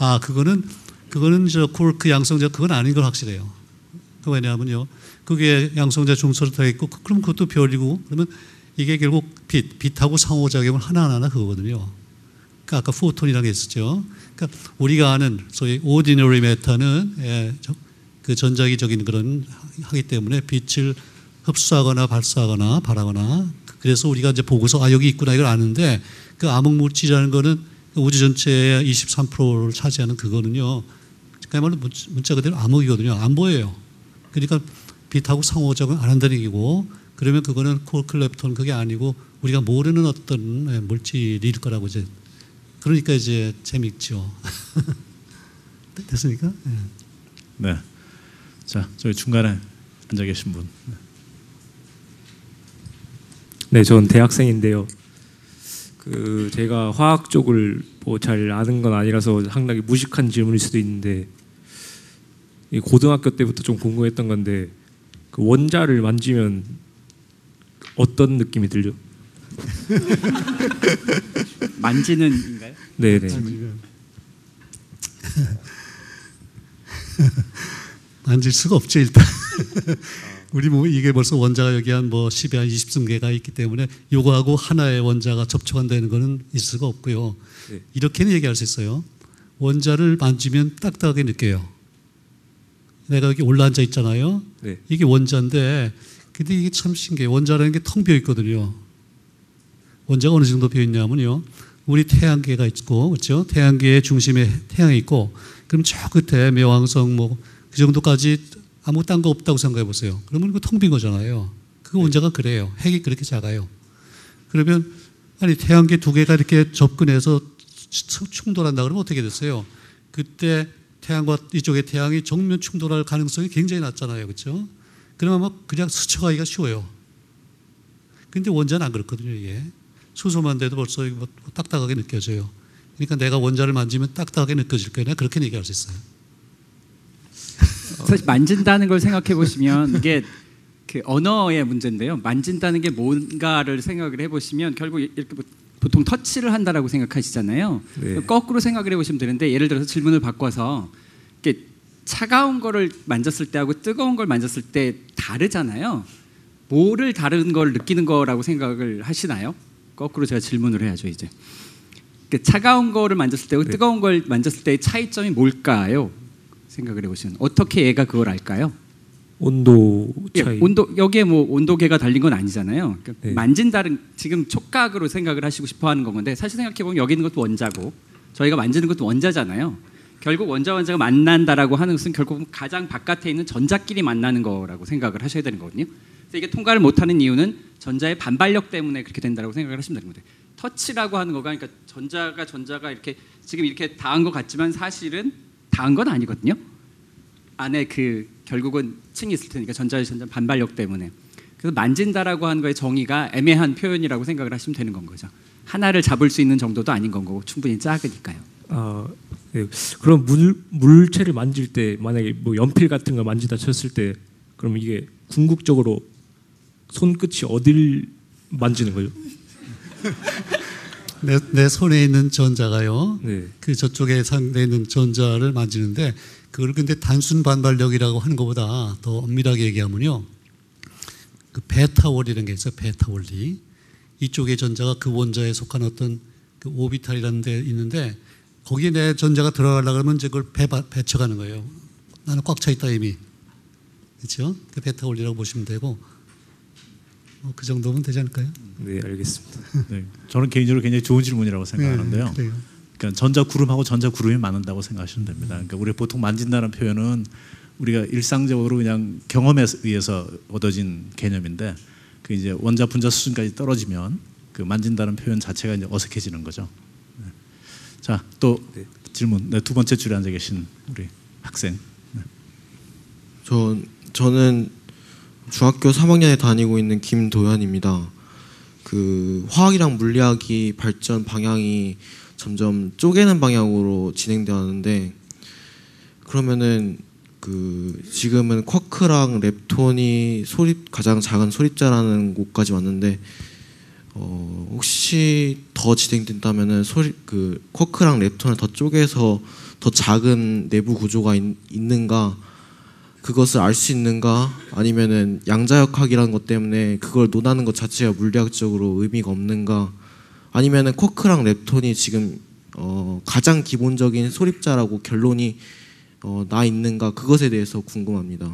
그거는 저 콜크 양성자 그건 아닌 건 확실해요. 그 왜냐하면요, 그게 양성자 중소로 다 있고, 그럼 그것도 별이고, 그러면 이게 결국 빛하고 상호작용을 하나하나 그거거든요. 그러니까 아까 포톤이라고 했었죠. 그러니까 우리가 아는 소위 ordinary matter는 그 전자기적인 그런 하기 때문에 빛을 흡수하거나 발사하거나 발하거나, 그래서 우리가 이제 보고서 여기 있구나 이걸 아는데, 그 암흑물질이라는 거는 우주 전체의 23%를 차지하는 그거는요, 그야말로 문자 그대로 암흑이거든요. 안 보여요. 그러니까 빛하고 상호작용 안 한다는 얘기고, 그러면 그거는 콜크 렙톤 그게 아니고 우리가 모르는 어떤 물질일 거라고 이제, 그러니까 이제 재미있죠. 됐습니까? 네. 자, 저희 중간에 앉아 계신 분. 네, 전 대학생인데요. 그 제가 화학 쪽을 뭐 잘 아는 건 아니라서 상당히 무식한 질문일 수도 있는데, 이 고등학교 때부터 좀 궁금했던 건데, 그 원자를 만지면 어떤 느낌이 들죠? 만지는인가요? 네, 네. 만질 수가 없죠, 일단. 우리 몸에 이게 벌써 원자가 여기 한 뭐 10에 한 20승계가 있기 때문에 요거하고 하나의 원자가 접촉한다는 거는 있을 수가 없고요. 네. 이렇게는 얘기할 수 있어요. 원자를 만지면 딱딱하게 느껴요. 내가 여기 올라앉아 있잖아요. 네. 이게 원자인데, 근데 이게 참 신기해요. 원자라는 게 텅 비어 있거든요. 원자가 어느 정도 비어 있냐면요. 우리 태양계가 있고, 그렇죠? 태양계의 중심에 태양이 있고, 그럼 저 끝에 매왕성 뭐 그 정도까지 아무 딴 거 없다고 생각해 보세요. 그러면 이거 텅 빈 거잖아요. 그 원자가 그래요. 핵이 그렇게 작아요. 그러면 아니 태양계 두 개가 이렇게 접근해서 충돌한다 그러면 어떻게 됐어요? 그때 태양과 이쪽의 태양이 정면 충돌할 가능성이 굉장히 낮잖아요. 그렇죠? 그러면 막 그냥 스쳐가기가 쉬워요. 근데 원자는 안 그렇거든요. 이게 수소만 돼도 벌써 뭐 딱딱하게 느껴져요. 그러니까 내가 원자를 만지면 딱딱하게 느껴질 거예요. 그렇게 얘기할 수 있어요. 사실 만진다는 걸 생각해 보시면 이게 그 언어의 문제인데요. 만진다는 게 뭔가를 생각을 해보시면 결국 이렇게 보통 터치를 한다라고 생각하시잖아요. 네. 거꾸로 생각을 해보시면 되는데 예를 들어서 질문을 바꿔서 이렇게 차가운 거를 만졌을 때하고 뜨거운 걸 만졌을 때 다르잖아요. 뭐를 다른 걸 느끼는 거라고 생각을 하시나요? 거꾸로 제가 질문을 해야죠 이제. 차가운 거를 만졌을 때하고 뜨거운 걸 만졌을 때의 차이점이 뭘까요? 생각을 해보시면 어떻게 얘가 그걸 알까요? 온도 차이. 예, 온도 여기에 뭐 온도계가 달린 건 아니잖아요. 그러니까 네. 만진다는 지금 촉각으로 생각을 하시고 싶어하는 건데 사실 생각해 보면 여기 있는 것도 원자고 저희가 만지는 것도 원자잖아요. 결국 원자가 만난다라고 하는 것은 결국 가장 바깥에 있는 전자끼리 만나는 거라고 생각을 하셔야 되는 거거든요. 그래서 이게 통과를 못하는 이유는 전자의 반발력 때문에 그렇게 된다라고 생각을 하시면 되는 건데 터치라고 하는 거가 그러니까 전자가 이렇게 지금 이렇게 닿은 것 같지만 사실은 닿은 건 아니거든요. 안에 그 결국은 층이 있을 테니까 전자 반발력 때문에. 그래서 만진다라고 하는 거의 정의가 애매한 표현이라고 생각을 하시면 되는 건 거죠. 하나를 잡을 수 있는 정도도 아닌 건 거고 충분히 작으니까요. 네. 그럼 물체를 만질 때 만약에 뭐 연필 같은 걸 만지다 쳤을 때 그럼 이게 궁극적으로 손끝이 어딜 만지는 거죠? 내 손에 있는 전자가요. 네. 그 저쪽에 상대에 있는 전자를 만지는데 그걸 근데 단순 반발력이라고 하는 것보다 더 엄밀하게 얘기하면요. 그 베타 원리라는 게 있어요. 베타 원리. 이쪽의 전자가 그 원자에 속한 어떤 그 오비탈이라는 데 있는데 거기에 내 전자가 들어가려고 그러면 이제 그걸 배쳐가는 거예요. 나는 꽉 차 있다 이미. 그렇죠? 그 베타 원리라고 보시면 되고 그 정도면 되지 않을까요? 네, 알겠습니다. 네, 저는 개인적으로 굉장히 좋은 질문이라고 생각하는데요. 네, 그래요. 그러니까 전자 구름하고 전자 구름이 맞는다고 생각하시면 됩니다. 그러니까 우리 보통 만진다는 표현은 우리가 일상적으로 그냥 경험에 의해서 얻어진 개념인데 그 이제 원자 분자 수준까지 떨어지면 그 만진다는 표현 자체가 이제 어색해지는 거죠. 네. 자, 또 질문. 네, 두 번째 줄에 앉아 계신 우리 학생. 네. 저는 중학교 3학년에 다니고 있는 김도현입니다. 그 화학이랑 물리학이 발전 방향이 점점 쪼개는 방향으로 진행되었는데 그러면은 그 지금은 쿼크랑 렙톤이 가장 작은 소립자라는 곳까지 왔는데 혹시 더 진행된다면은 그 쿼크랑 렙톤을 더 쪼개서 더 작은 내부 구조가 있는가? 그것을 알 수 있는가? 아니면은 양자역학이라는 것 때문에 그걸 논하는 것 자체가 물리학적으로 의미가 없는가? 아니면은 쿼크랑 렙톤이 지금 가장 기본적인 소립자라고 결론이 나 있는가? 그것에 대해서 궁금합니다.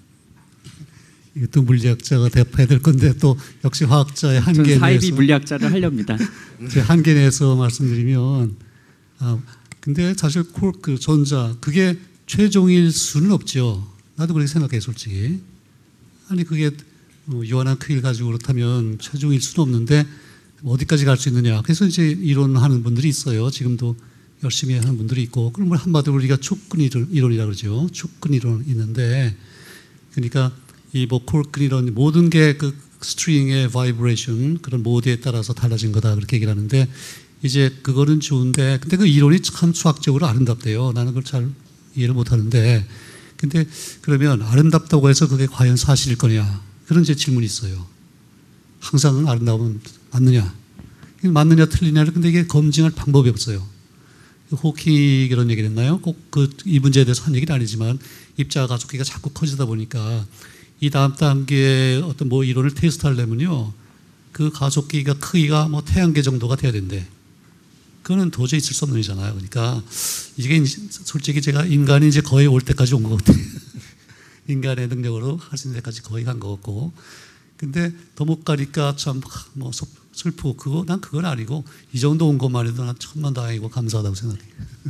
이것도 물리학자가 대답해야 될 건데 또 역시 화학자의 한계에 사이비 대해서 물리학자를 하렵니다. 제 한계에 대해서 말씀드리면 근데 사실 그 전자 그게 최종일 수는 없죠. 나도 그렇게 생각해 솔직히. 아니 그게 유한한 크기를 가지고 그렇다면 최종일 수는 없는데 어디까지 갈 수 있느냐. 그래서 이제 이론하는 분들이 있어요. 지금도 열심히 하는 분들이 있고 그런 걸 한마디로 우리가 축근 이론이라고 그러죠. 축근 이론 있는데 그러니까 이 뭐 콜근 이론 모든 게 그 스트링의 바이브레이션 그런 모드에 따라서 달라진 거다 그렇게 얘기를 하는데 이제 그거는 좋은데 근데 그 이론이 참 수학적으로 아름답대요. 나는 그걸 잘 이해를 못 하는데 근데 그러면 아름답다고 해서 그게 과연 사실일 거냐 그런 제 질문이 있어요. 항상 아름다우면 맞느냐 맞느냐 틀리냐를 근데 이게 검증할 방법이 없어요. 호킹이 그런 얘기를 했나요? 꼭 이 문제에 대해서 한 얘기는 아니지만 입자 가속기가 자꾸 커지다 보니까 이 다음 단계의 어떤 뭐 이론을 테스트하려면요 그 가속기가 크기가 뭐 태양계 정도가 돼야 된대. 그거는 도저히 있을 수 없는 일이잖아요. 그러니까 이게 솔직히 제가 인간이 이제 거의 올 때까지 온 것 같아요. 인간의 능력으로 할 수 있는 데까지 거의 간 것 같고. 근데 더 못 가니까 참 뭐 슬프고 난 그건 아니고 이 정도 온 것만 해도 난 천만다행이고 감사하다고 생각해요.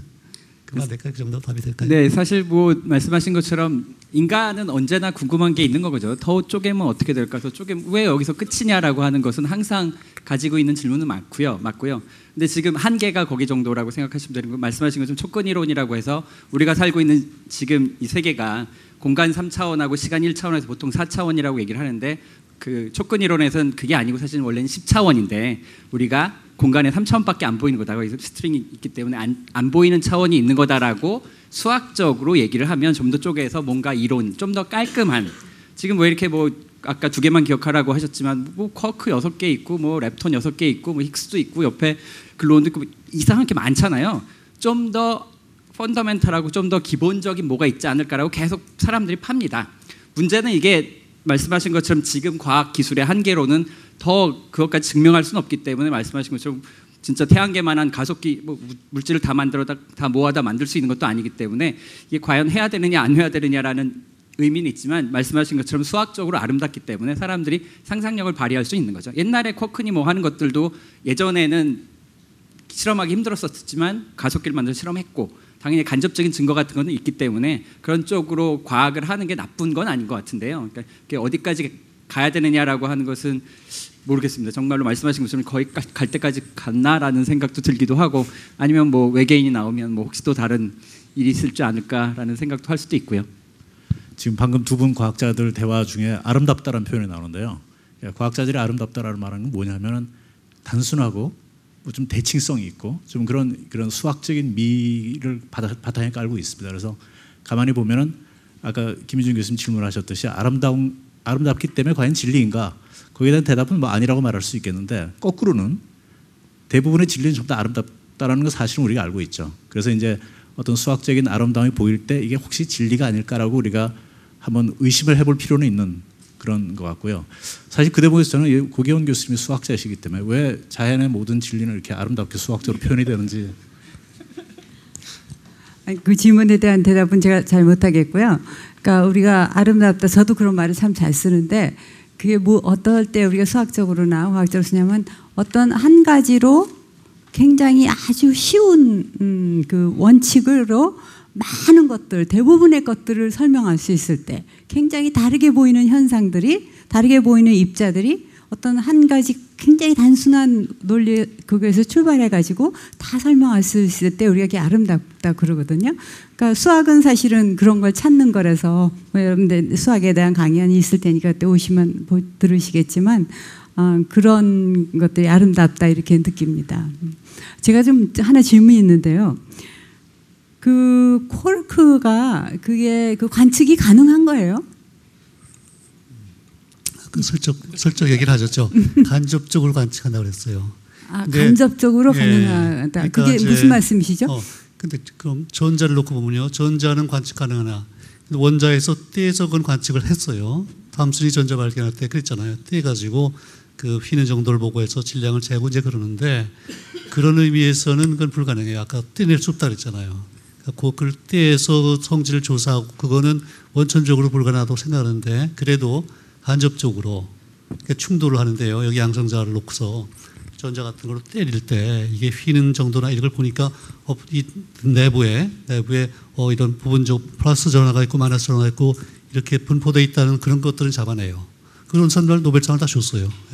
그만 될까요? 그 정도 답이 될까요? 네, 사실 뭐 말씀하신 것처럼 인간은 언제나 궁금한 게 있는 거죠. 더 쪼개면 어떻게 될까? 더 쪼개면 왜 여기서 끝이냐라고 하는 것은 항상 가지고 있는 질문은 맞고요. 근데 지금 한계가 거기 정도라고 생각하시면 되는 거. 말씀하신 것처럼 촉근 이론이라고 해서 우리가 살고 있는 지금 이 세계가 공간 3차원하고 시간 1차원에서 보통 4차원이라고 얘기를 하는데 그 촉근 이론에서는 그게 아니고 사실 원래는 10차원인데 우리가 공간에 3차원밖에 안 보이는 거다. 여기서 스트링이 있기 때문에 안 보이는 차원이 있는 거다라고 수학적으로 얘기를 하면 좀 더 쪼개서 뭔가 이론 좀 더 깔끔한 지금 왜 이렇게 뭐 아까 2개만 기억하라고 하셨지만 뭐 쿼크 6개 있고 뭐 렙톤 6개 있고 뭐 힉스도 있고 옆에 글루온도 있고 이상한 게 많잖아요. 좀 더 펀더멘탈하고 좀 더 기본적인 뭐가 있지 않을까라고 계속 사람들이 팝니다. 문제는 이게 말씀하신 것처럼 지금 과학 기술의 한계로는 더 그것까지 증명할 수는 없기 때문에 말씀하신 것처럼 진짜 태양계만한 가속기 뭐 물질을 다 만들어다 다 모아다 만들 수 있는 것도 아니기 때문에 이게 과연 해야 되느냐 안 해야 되느냐라는 의미는 있지만 말씀하신 것처럼 수학적으로 아름답기 때문에 사람들이 상상력을 발휘할 수 있는 거죠. 옛날에 쿼크니 뭐 하는 것들도 예전에는 실험하기 힘들었었지만 가속기를 만들어 실험했고 당연히 간접적인 증거 같은 거는 있기 때문에 그런 쪽으로 과학을 하는 게 나쁜 건 아닌 것 같은데요. 그러니까 그게 어디까지 가야 되느냐라고 하는 것은 모르겠습니다. 정말로 말씀하신 것처럼 거의 갈 때까지 갔나라는 생각도 들기도 하고 아니면 뭐 외계인이 나오면 뭐 혹시 또 다른 일이 있을지 않을까라는 생각도 할 수도 있고요. 지금 방금 두 분 과학자들 대화 중에 아름답다라는 표현이 나오는데요. 과학자들이 아름답다라는 말은 뭐냐면은 단순하고 뭐 좀 대칭성이 있고 좀 그런 수학적인 미를 바탕에 깔고 있습니다. 그래서 가만히 보면은 아까 김희준 교수님 질문하셨듯이 아름답기 때문에 과연 진리인가? 거기에 대한 대답은 뭐 아니라고 말할 수 있겠는데 거꾸로는 대부분의 진리는 전부 다 아름답다라는 건 사실은 우리가 알고 있죠. 그래서 이제 어떤 수학적인 아름다움이 보일 때 이게 혹시 진리가 아닐까라고 우리가 한번 의심을 해볼 필요는 있는 그런 것 같고요. 사실 그 대목에서 저는 고기원 교수님이 수학자이시기 때문에 왜 자연의 모든 진리는 이렇게 아름답게 수학적으로 표현이 되는지. 그 질문에 대한 대답은 제가 잘 못하겠고요. 그러니까 우리가 아름답다, 저도 그런 말을 참 잘 쓰는데 그게 뭐 어떨 때 우리가 수학적으로나 과학적으로 쓰냐면 어떤 한 가지로 굉장히 아주 쉬운 그 원칙으로 많은 것들, 대부분의 것들을 설명할 수 있을 때 굉장히 다르게 보이는 현상들이, 다르게 보이는 입자들이 어떤 한 가지 굉장히 단순한 논리 그거에서 출발해가지고 다 설명할 수 있을 때 우리가 이게 아름답다 그러거든요. 그러니까 수학은 사실은 그런 걸 찾는 거라서 뭐 여러분들 수학에 대한 강연이 있을 테니까 그때 오시면 들으시겠지만 그런 것들이 아름답다 이렇게 느낍니다. 제가 좀 하나 질문이 있는데요. 그 쿼크가 그게 그 관측이 가능한 거예요? 그 슬쩍 얘기를 하셨죠. 간접적으로 관측한다고 그랬어요. 간접적으로 가능하다. 그러니까 그게 무슨 말씀이시죠? 근데 그럼 전자를 놓고 보면요. 전자는 관측 가능하나 원자에서 떼서 그건 관측을 했어요. 담순이 전자 발견할 때 그랬잖아요. 떼가지고 그 휘는 정도를 보고 해서 질량을 재고 이제 그러는데 그런 의미에서는 그건 불가능해요. 아까 떼낼 수 없다 그랬잖아요. 그걸 떼서 성질을 조사하고 그거는 원천적으로 불가능하다고 생각하는데 그래도 간접적으로 충돌을 하는데요. 여기 양성자를 놓고서 전자 같은 걸로 때릴 때 이게 휘는 정도나 이런 걸 보니까 이 내부에 이런 부분적 플러스 전화가 있고 마이너스 전화가 있고 이렇게 분포되어 있다는 그런 것들은 잡아내요. 그런 선별 노벨상을 다 줬어요. 네.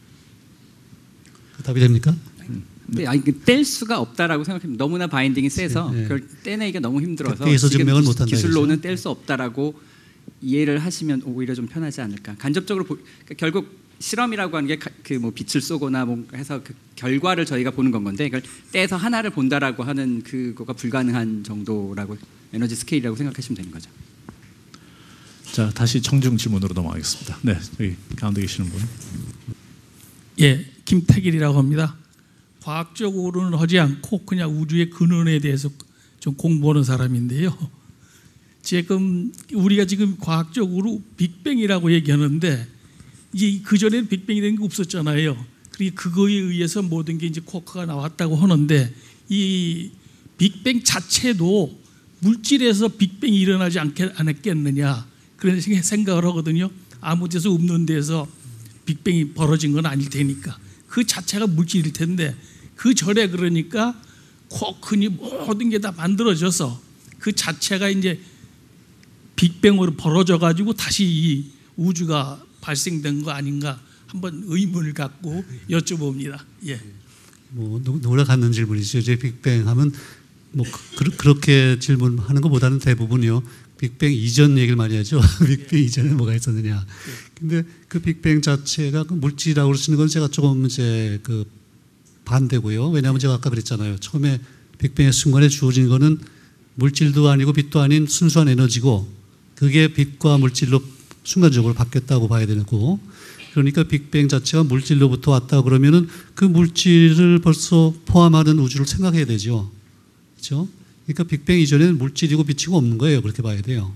답이 됩니까? 네, 뗄 수가 없다라고 생각합니다. 너무나 바인딩이 세서 그걸 떼내기가 너무 힘들어서 증명을 못한다 기술로는 뗄 수 없다라고 이해를 하시면 오히려 좀 편하지 않을까. 간접적으로 그러니까 결국 실험이라고 하는 게 그 뭐 빛을 쏘거나 뭔가 해서 그 결과를 저희가 보는 건 건데 그걸 떼서 하나를 본다라고 하는 그거가 불가능한 정도라고 에너지 스케일이라고 생각하시면 되는 거죠. 자, 다시 청중 질문으로 넘어가겠습니다. 네, 여기 가운데 계시는 분. 예, 김태길이라고 합니다. 과학적으로는 하지 않고 그냥 우주의 근원에 대해서 좀 공부하는 사람인데요. 지금 우리가 지금 과학적으로 빅뱅이라고 얘기하는데 이제 그 전에는 빅뱅이라는 게 없었잖아요. 그리고 그거에 의해서 모든 게 이제 쿼크가 나왔다고 하는데 이 빅뱅 자체도 물질에서 빅뱅이 일어나지 않았겠느냐 그런 생각을 하거든요. 아무 데서 없는 데서 빅뱅이 벌어진 건 아닐 테니까 그 자체가 물질일 텐데 그 절에 그러니까 쿼크니 모든 게 다 만들어져서 그 자체가 이제 빅뱅으로 벌어져 가지고 다시 이 우주가 발생된 거 아닌가 한번 의문을 갖고 여쭤봅니다. 예. 뭐 놀라가는 질문이죠. 이제 빅뱅 하면 뭐 그렇게 질문하는 것보다는 대부분이요. 빅뱅 이전 얘기를 많이 하죠. 빅뱅 이전에 뭐가 있었느냐. 근데 그 빅뱅 자체가 그 물질이라고 그러시는 건 제가 조금 이제 그 반대고요. 왜냐하면 제가 아까 그랬잖아요. 처음에 빅뱅의 순간에 주어진 거는 물질도 아니고 빛도 아닌 순수한 에너지고 그게 빛과 물질로 순간적으로 바뀌었다고 봐야 되는 거고 그러니까 빅뱅 자체가 물질로부터 왔다 그러면은 그 물질을 벌써 포함하는 우주를 생각해야 되죠. 그렇죠? 그러니까 빅뱅 이전에는 물질이고 빛이고 없는 거예요. 그렇게 봐야 돼요.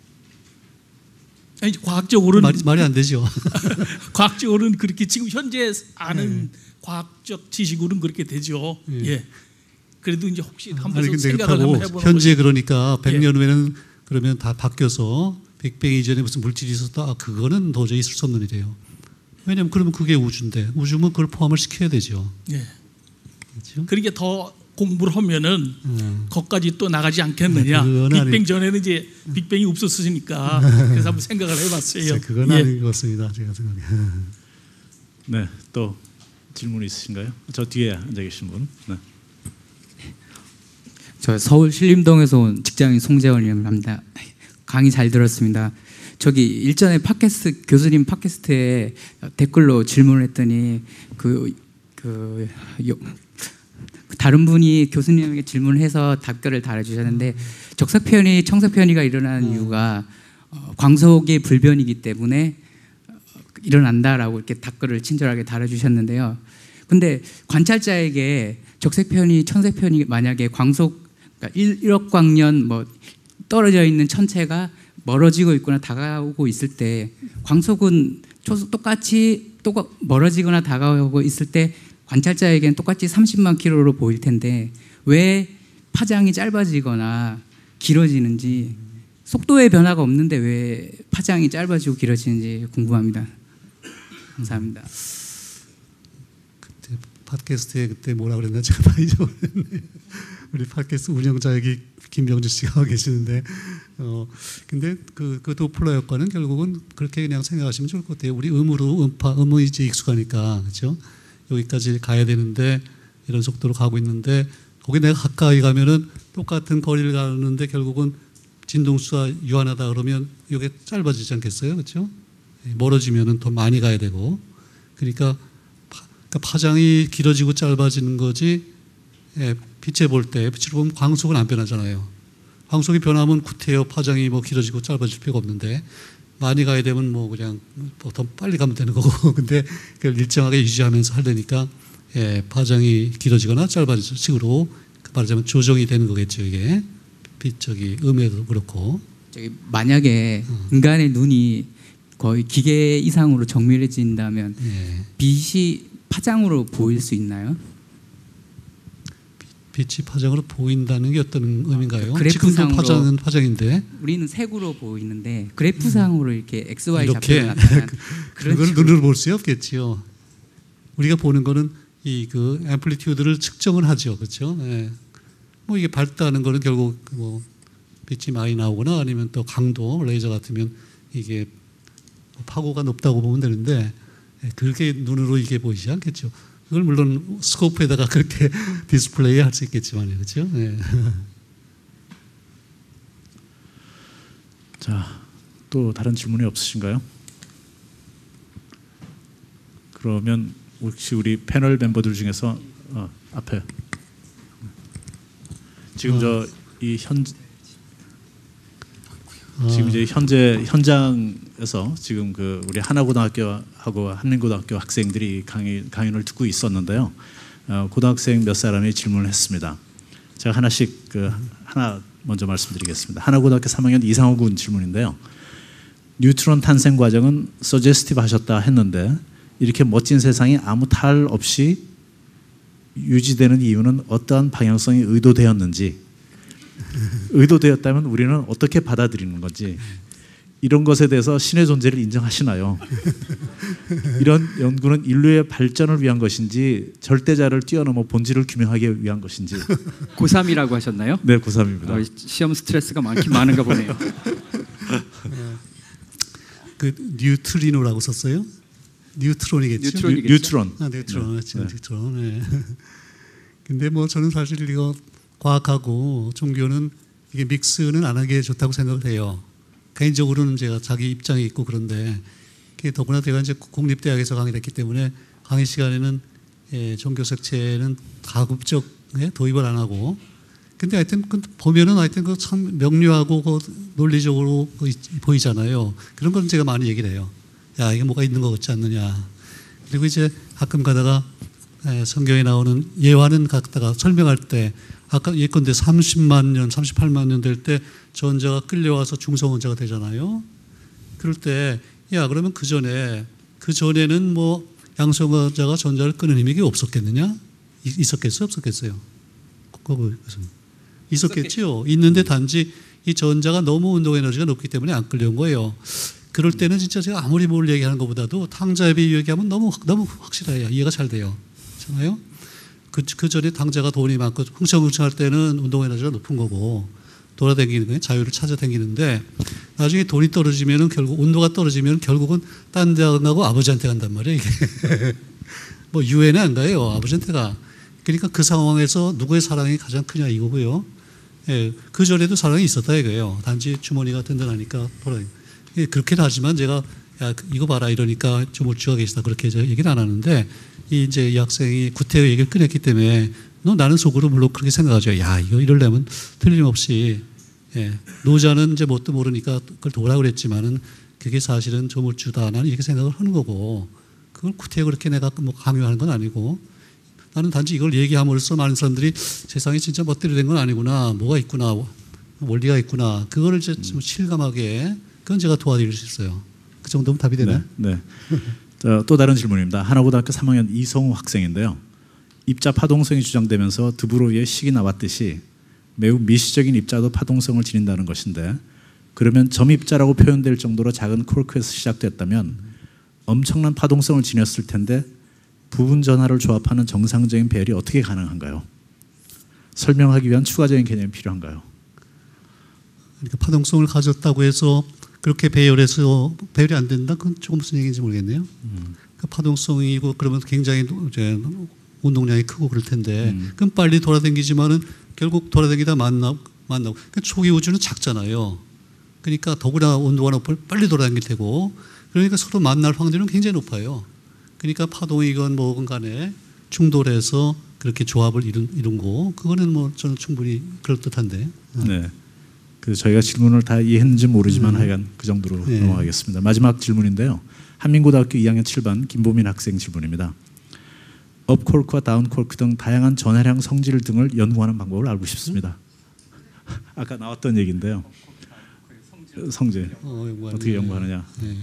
아니, 과학적으로는 말이 안 되죠. 과학적으로는 그렇게 지금 현재 아는 과학적 지식으로는 그렇게 되죠. 예. 그래도 이제 혹시 한번 생각을 한번 해보는 현재 그러니까 100년 후에는 그러면 다 바뀌어서 빅뱅 이전에 무슨 물질이 있었다. 그거는 도저히 있을 수 없는 일이에요. 왜냐하면 그러면 그게 우주인데 우주면 그걸 포함을 시켜야 되죠. 예. 그렇죠? 그러니까 더 공부를 하면은 거기까지 또 나가지 않겠느냐. 빅뱅 전에는 이제 빅뱅이 없었으니까 그래서 한번 생각을 해봤어요. 그건 아닌 것 같습니다. 제가 생각해. 네, 또 질문 있으신가요? 저 뒤에 앉아 계신 분. 네. 저 서울 신림동에서 온 직장인 송재원이라고 합니다. 강의 잘 들었습니다. 저기 일전에 팟캐스트 교수님 팟캐스트에 댓글로 질문을 했더니 다른 분이 교수님에게 질문을 해서 답글을 달아주셨는데 적색편이 청색편이가 일어나는 이유가 광속의 불변이기 때문에 일어난다라고 이렇게 답글을 친절하게 달아주셨는데요. 근데 관찰자에게 적색편이 청색편이 만약에 광속 그러니까 1억 광년 뭐 떨어져 있는 천체가 멀어지고 있거나 다가오고 있을 때 광속은 똑같이 멀어지거나 다가오고 있을 때 관찰자에게는 똑같이 30만 킬로로 보일 텐데 왜 파장이 짧아지거나 길어지는지 속도의 변화가 없는데 왜 파장이 짧아지고 길어지는지 궁금합니다. 감사합니다. 그때 팟캐스트에 그때 뭐라 그랬나 제가 많이 잊어버렸네요. 우리 팟캐스트 운영자 여기 김병주 씨가 계시는데 근데 그 도플러 효과는 결국은 그렇게 그냥 생각하시면 좋을 것 같아요. 우리 음이 이제 익숙하니까 그렇죠. 여기까지 가야 되는데 이런 속도로 가고 있는데 거기 내가 가까이 가면은 똑같은 거리를 가는데 결국은 진동수가 유한하다 그러면 이게 짧아지지 않겠어요, 그렇죠? 멀어지면은 더 많이 가야 되고 그러니까 파장이 길어지고 짧아지는 거지. 빛에 볼 때 빛으로 보면 광속은 안 변하잖아요. 광속이 변하면 구태여 파장이 뭐 길어지고 짧아질 필요가 없는데 많이 가야 되면 뭐 그냥 더 빨리 가면 되는 거고 근데 그걸 일정하게 유지하면서 하려니까 파장이 길어지거나 짧아지는 식으로 말하자면 조정이 되는 거겠죠. 이게 빛적이 음에도 그렇고 저기 만약에 인간의 눈이 거의 기계 이상으로 정밀해진다면 빛이 파장으로 보일 수 있나요? 빛이 파장으로 보인다는 게 어떤 의미인가요? 그래프상으로 파장은 파장인데 우리는 색으로 보이는데 그래프상으로 이렇게 XY 이렇게 좌표가 나타나는 그걸 눈으로 볼 수 없겠지요. 우리가 보는 거는 이 그 앰플리튜드를 측정을 하죠, 그렇죠? 뭐 이게 밝다는 거는 결국 뭐 빛이 많이 나오거나 아니면 또 강도 레이저 같으면 이게 파고가 높다고 보면 되는데 그렇게 눈으로 이게 보이지 않겠죠. 그걸 물론 스코프에다가 그렇게 디스플레이 할 수 있겠지만 그렇죠. 네. 자, 또 다른 질문이 없으신가요? 그러면 혹시 우리 패널 멤버들 중에서 앞에 지금 지금 이제 현재 현장에서 지금 그 우리 하나고등학교하고 한림고등학교 학생들이 강연을 듣고 있었는데요. 고등학생 몇 사람이 질문을 했습니다. 제가 하나씩 하나 먼저 말씀드리겠습니다. 하나고등학교 3학년 이상호 군 질문인데요. 뉴트론 탄생 과정은 서제스티브 하셨다 했는데 이렇게 멋진 세상이 아무 탈 없이 유지되는 이유는 어떠한 방향성이 의도되었는지 의도되었다면 우리는 어떻게 받아들이는 건지 이런 것에 대해서 신의 존재를 인정하시나요? 이런 연구는 인류의 발전을 위한 것인지 절대자를 뛰어넘어 본질을 규명하기 위한 것인지. 고3이라고 하셨나요? 네, 고3입니다. 시험 스트레스가 많은가 보네요. 그 뉴트리노라고 썼어요? 뉴트론이겠죠? 뉴트론. 뉴트론. 뉴트론. 네. 근데 뭐 저는 사실 이거 과학하고 종교는 이게 믹스는 안 하게 좋다고 생각을 해요. 개인적으로는 제가 자기 입장이 있고 그런데 더구나 제가 이제 국립대학에서 강의를 했기 때문에 강의 시간에는 종교 색채는 가급적 도입을 안 하고 근데 하여튼 보면은 하여튼 그 참 명료하고 그 논리적으로 보이잖아요. 그런 건 제가 많이 얘기를 해요. 야, 이게 뭐가 있는 것 같지 않느냐. 그리고 이제 가끔 가다가 성경에 나오는 예화는 갖다가 설명할 때 아까 예컨대 30만 년, 38만 년 될 때 전자가 끌려와서 중성원자가 되잖아요. 그럴 때 야, 그러면 그 전에는 뭐 양성원자가 전자를 끄는 힘이 없었겠느냐? 있었겠어요? 없었겠어요? 있었겠죠. 있는데 단지 이 전자가 너무 운동 에너지가 높기 때문에 안 끌려온 거예요. 그럴 때는 진짜 제가 아무리 뭘 얘기하는 것보다도 탕자비 얘기하면 너무 확실해요. 이해가 잘 돼요. 그렇잖아요? 그 전에 당자가 돈이 많고 흥청흥청할 때는 운동 에너지가 높은 거고 돌아다니는 거예요. 자유를 찾아다니는데 나중에 돈이 떨어지면은 결국 온도가 떨어지면 결국은 딴 데 가고 아버지한테 간단 말이에요. 이게 뭐 유엔에 안 가요. 아버지한테 가. 그러니까 그 상황에서 누구의 사랑이 가장 크냐 이거고요. 예, 그 전에도 사랑이 있었다 이거예요. 단지 주머니가 든든하니까 돌아다니. 예, 그렇게 하지만 제가 야 이거 봐라 이러니까 주무주가 계시다 그렇게 얘기는 안 하는데 이제 이 학생이 구태의 얘기를 꺼냈기 때문에 나는 속으로 물론 그렇게 생각하죠. 야 이거 이러려면 틀림없이 노자는 이제 뭣도 모르니까 그걸 도라 그랬지만은 그게 사실은 조물주다 나는 이렇게 생각을 하는 거고 그걸 구태여 그렇게 내가 뭐 강요하는 건 아니고 나는 단지 이걸 얘기함으로써 많은 사람들이 세상이 진짜 멋대로 된 건 아니구나 뭐가 있구나 원리가 있구나 그거를 이제 좀 실감하게 그건 제가 도와드릴 수 있어요. 그 정도면 답이 되나요? 네. 자, 또 다른 질문입니다. 하나고등학교 3학년 이성우 학생인데요. 입자 파동성이 주장되면서 드브로이의 식이 나왔듯이 매우 미시적인 입자도 파동성을 지닌다는 것인데 그러면 점입자라고 표현될 정도로 작은 쿼크에서 시작됐다면 엄청난 파동성을 지녔을 텐데 부분 전하를 조합하는 정상적인 배열이 어떻게 가능한가요? 설명하기 위한 추가적인 개념이 필요한가요? 그러니까 파동성을 가졌다고 해서 그렇게 배열해서 배열이 안 된다? 그건 조금 무슨 얘기인지 모르겠네요. 그 파동성이고 그러면 굉장히 이제 운동량이 크고 그럴 텐데 그럼 빨리 돌아다니지만은 결국 돌아다니다 만나고 그러니까 초기 우주는 작잖아요. 그러니까 더구나 온도가 높으면 빨리 돌아다닐 테고 그러니까 서로 만날 확률은 굉장히 높아요. 그러니까 파동이건 뭐건 간에 충돌해서 그렇게 조합을 이룬 거 그거는 뭐 저는 충분히 그럴듯한데. 네. 그 저희가 질문을 다 이해했는지 모르지만 하여간 그 정도로 넘어가겠습니다. 마지막 질문인데요. 한민고등학교 2학년 7반 김보민 학생 질문입니다. 업코르크와 다운코르크 등 다양한 전하량 성질 등을 연구하는 방법을 알고 싶습니다. 아까 나왔던 얘기인데요. 성질 어떻게 연구하느냐. 네.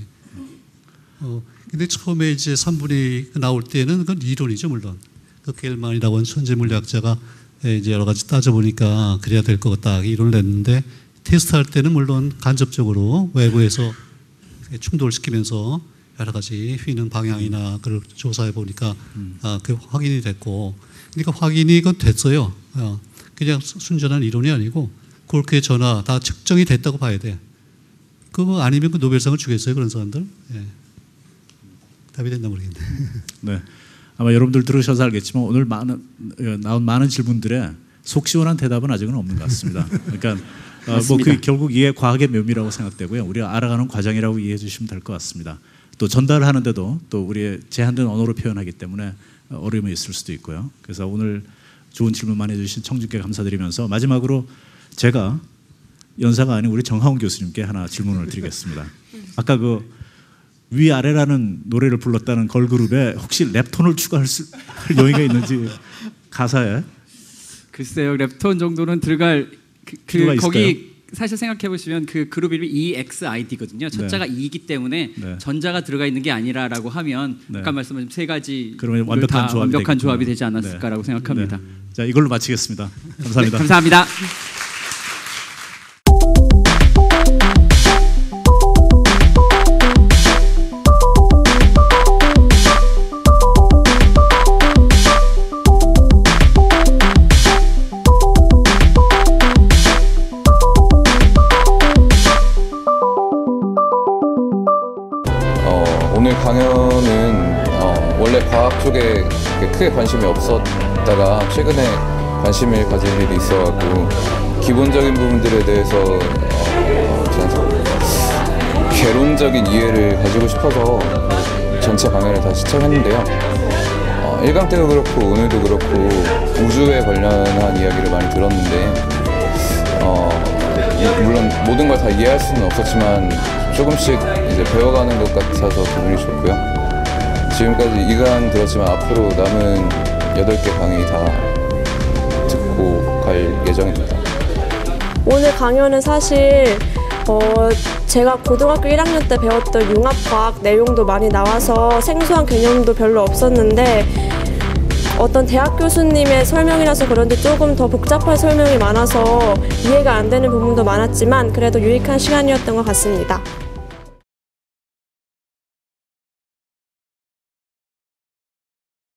근데 처음에 이제 3분이 나올 때는 그건 이론이죠 물론. 그 겔만이라고 하는 천재 물리학자가 이제 여러 가지 따져보니까 그래야 될 것 같다 이론을 냈는데 테스트할 때는 물론 간접적으로 외부에서 충돌시키면서 여러 가지 휘는 방향이나 그걸 조사해 보니까 그 확인이 됐고 그러니까 확인이 그건 됐어요. 그냥 순전한 이론이 아니고 그렇게 전화 다 측정이 됐다고 봐야 돼. 그거 아니면 그 노벨상을 주겠어요 그런 사람들? 예. 답이 됐나 모르겠네. 네, 아마 여러분들 들으셔서 알겠지만 오늘 나온 많은 질문들에 속 시원한 대답은 아직은 없는 것 같습니다. 그러니까 뭐 그 결국 이게 과학의 묘미라고 생각되고요. 우리가 알아가는 과정이라고 이해해 주시면 될 것 같습니다. 또 전달하는데도 또 우리의 제한된 언어로 표현하기 때문에 어려움이 있을 수도 있고요. 그래서 오늘 좋은 질문 많이 해주신 청중께 감사드리면서 마지막으로 제가 연사가 아닌 우리 정하훈 교수님께 하나 질문을 드리겠습니다. 아까 그 위아래라는 노래를 불렀다는 걸그룹에 혹시 랩톤을 추가할 용의가 있는지 가사에 글쎄요 랩톤 정도는 들어갈 거기 사실 생각해 보시면 그 그룹 이름이 EXID거든요. 첫자가 E이기 때문에 전자가 들어가 있는 게 아니라라고 하면 아까 말씀하신 세 가지 그러면 완벽한 조합이 되지 않았을까라고 생각합니다. 자 이걸로 마치겠습니다. 감사합니다. 감사합니다. 쪽에 크게 관심이 없었다가 최근에 관심을 가질 일이 있어갖고 기본적인 부분들에 대해서 개론적인 이해를 가지고 싶어서 전체 강연을 다시 시청했는데요. 1강 때도 그렇고 오늘도 그렇고 우주에 관련한 이야기를 많이 들었는데 물론 모든 걸 다 이해할 수는 없었지만 조금씩 이제 배워가는 것 같아서 기분이 좋고요. 지금까지 2강 들었지만 앞으로 남은 8개 강의 다 듣고 갈 예정입니다. 오늘 강연은 사실 제가 고등학교 1학년 때 배웠던 융합과학 내용도 많이 나와서 생소한 개념도 별로 없었는데 어떤 대학 교수님의 설명이라서 그런지 조금 더 복잡한 설명이 많아서 이해가 안 되는 부분도 많았지만 그래도 유익한 시간이었던 것 같습니다.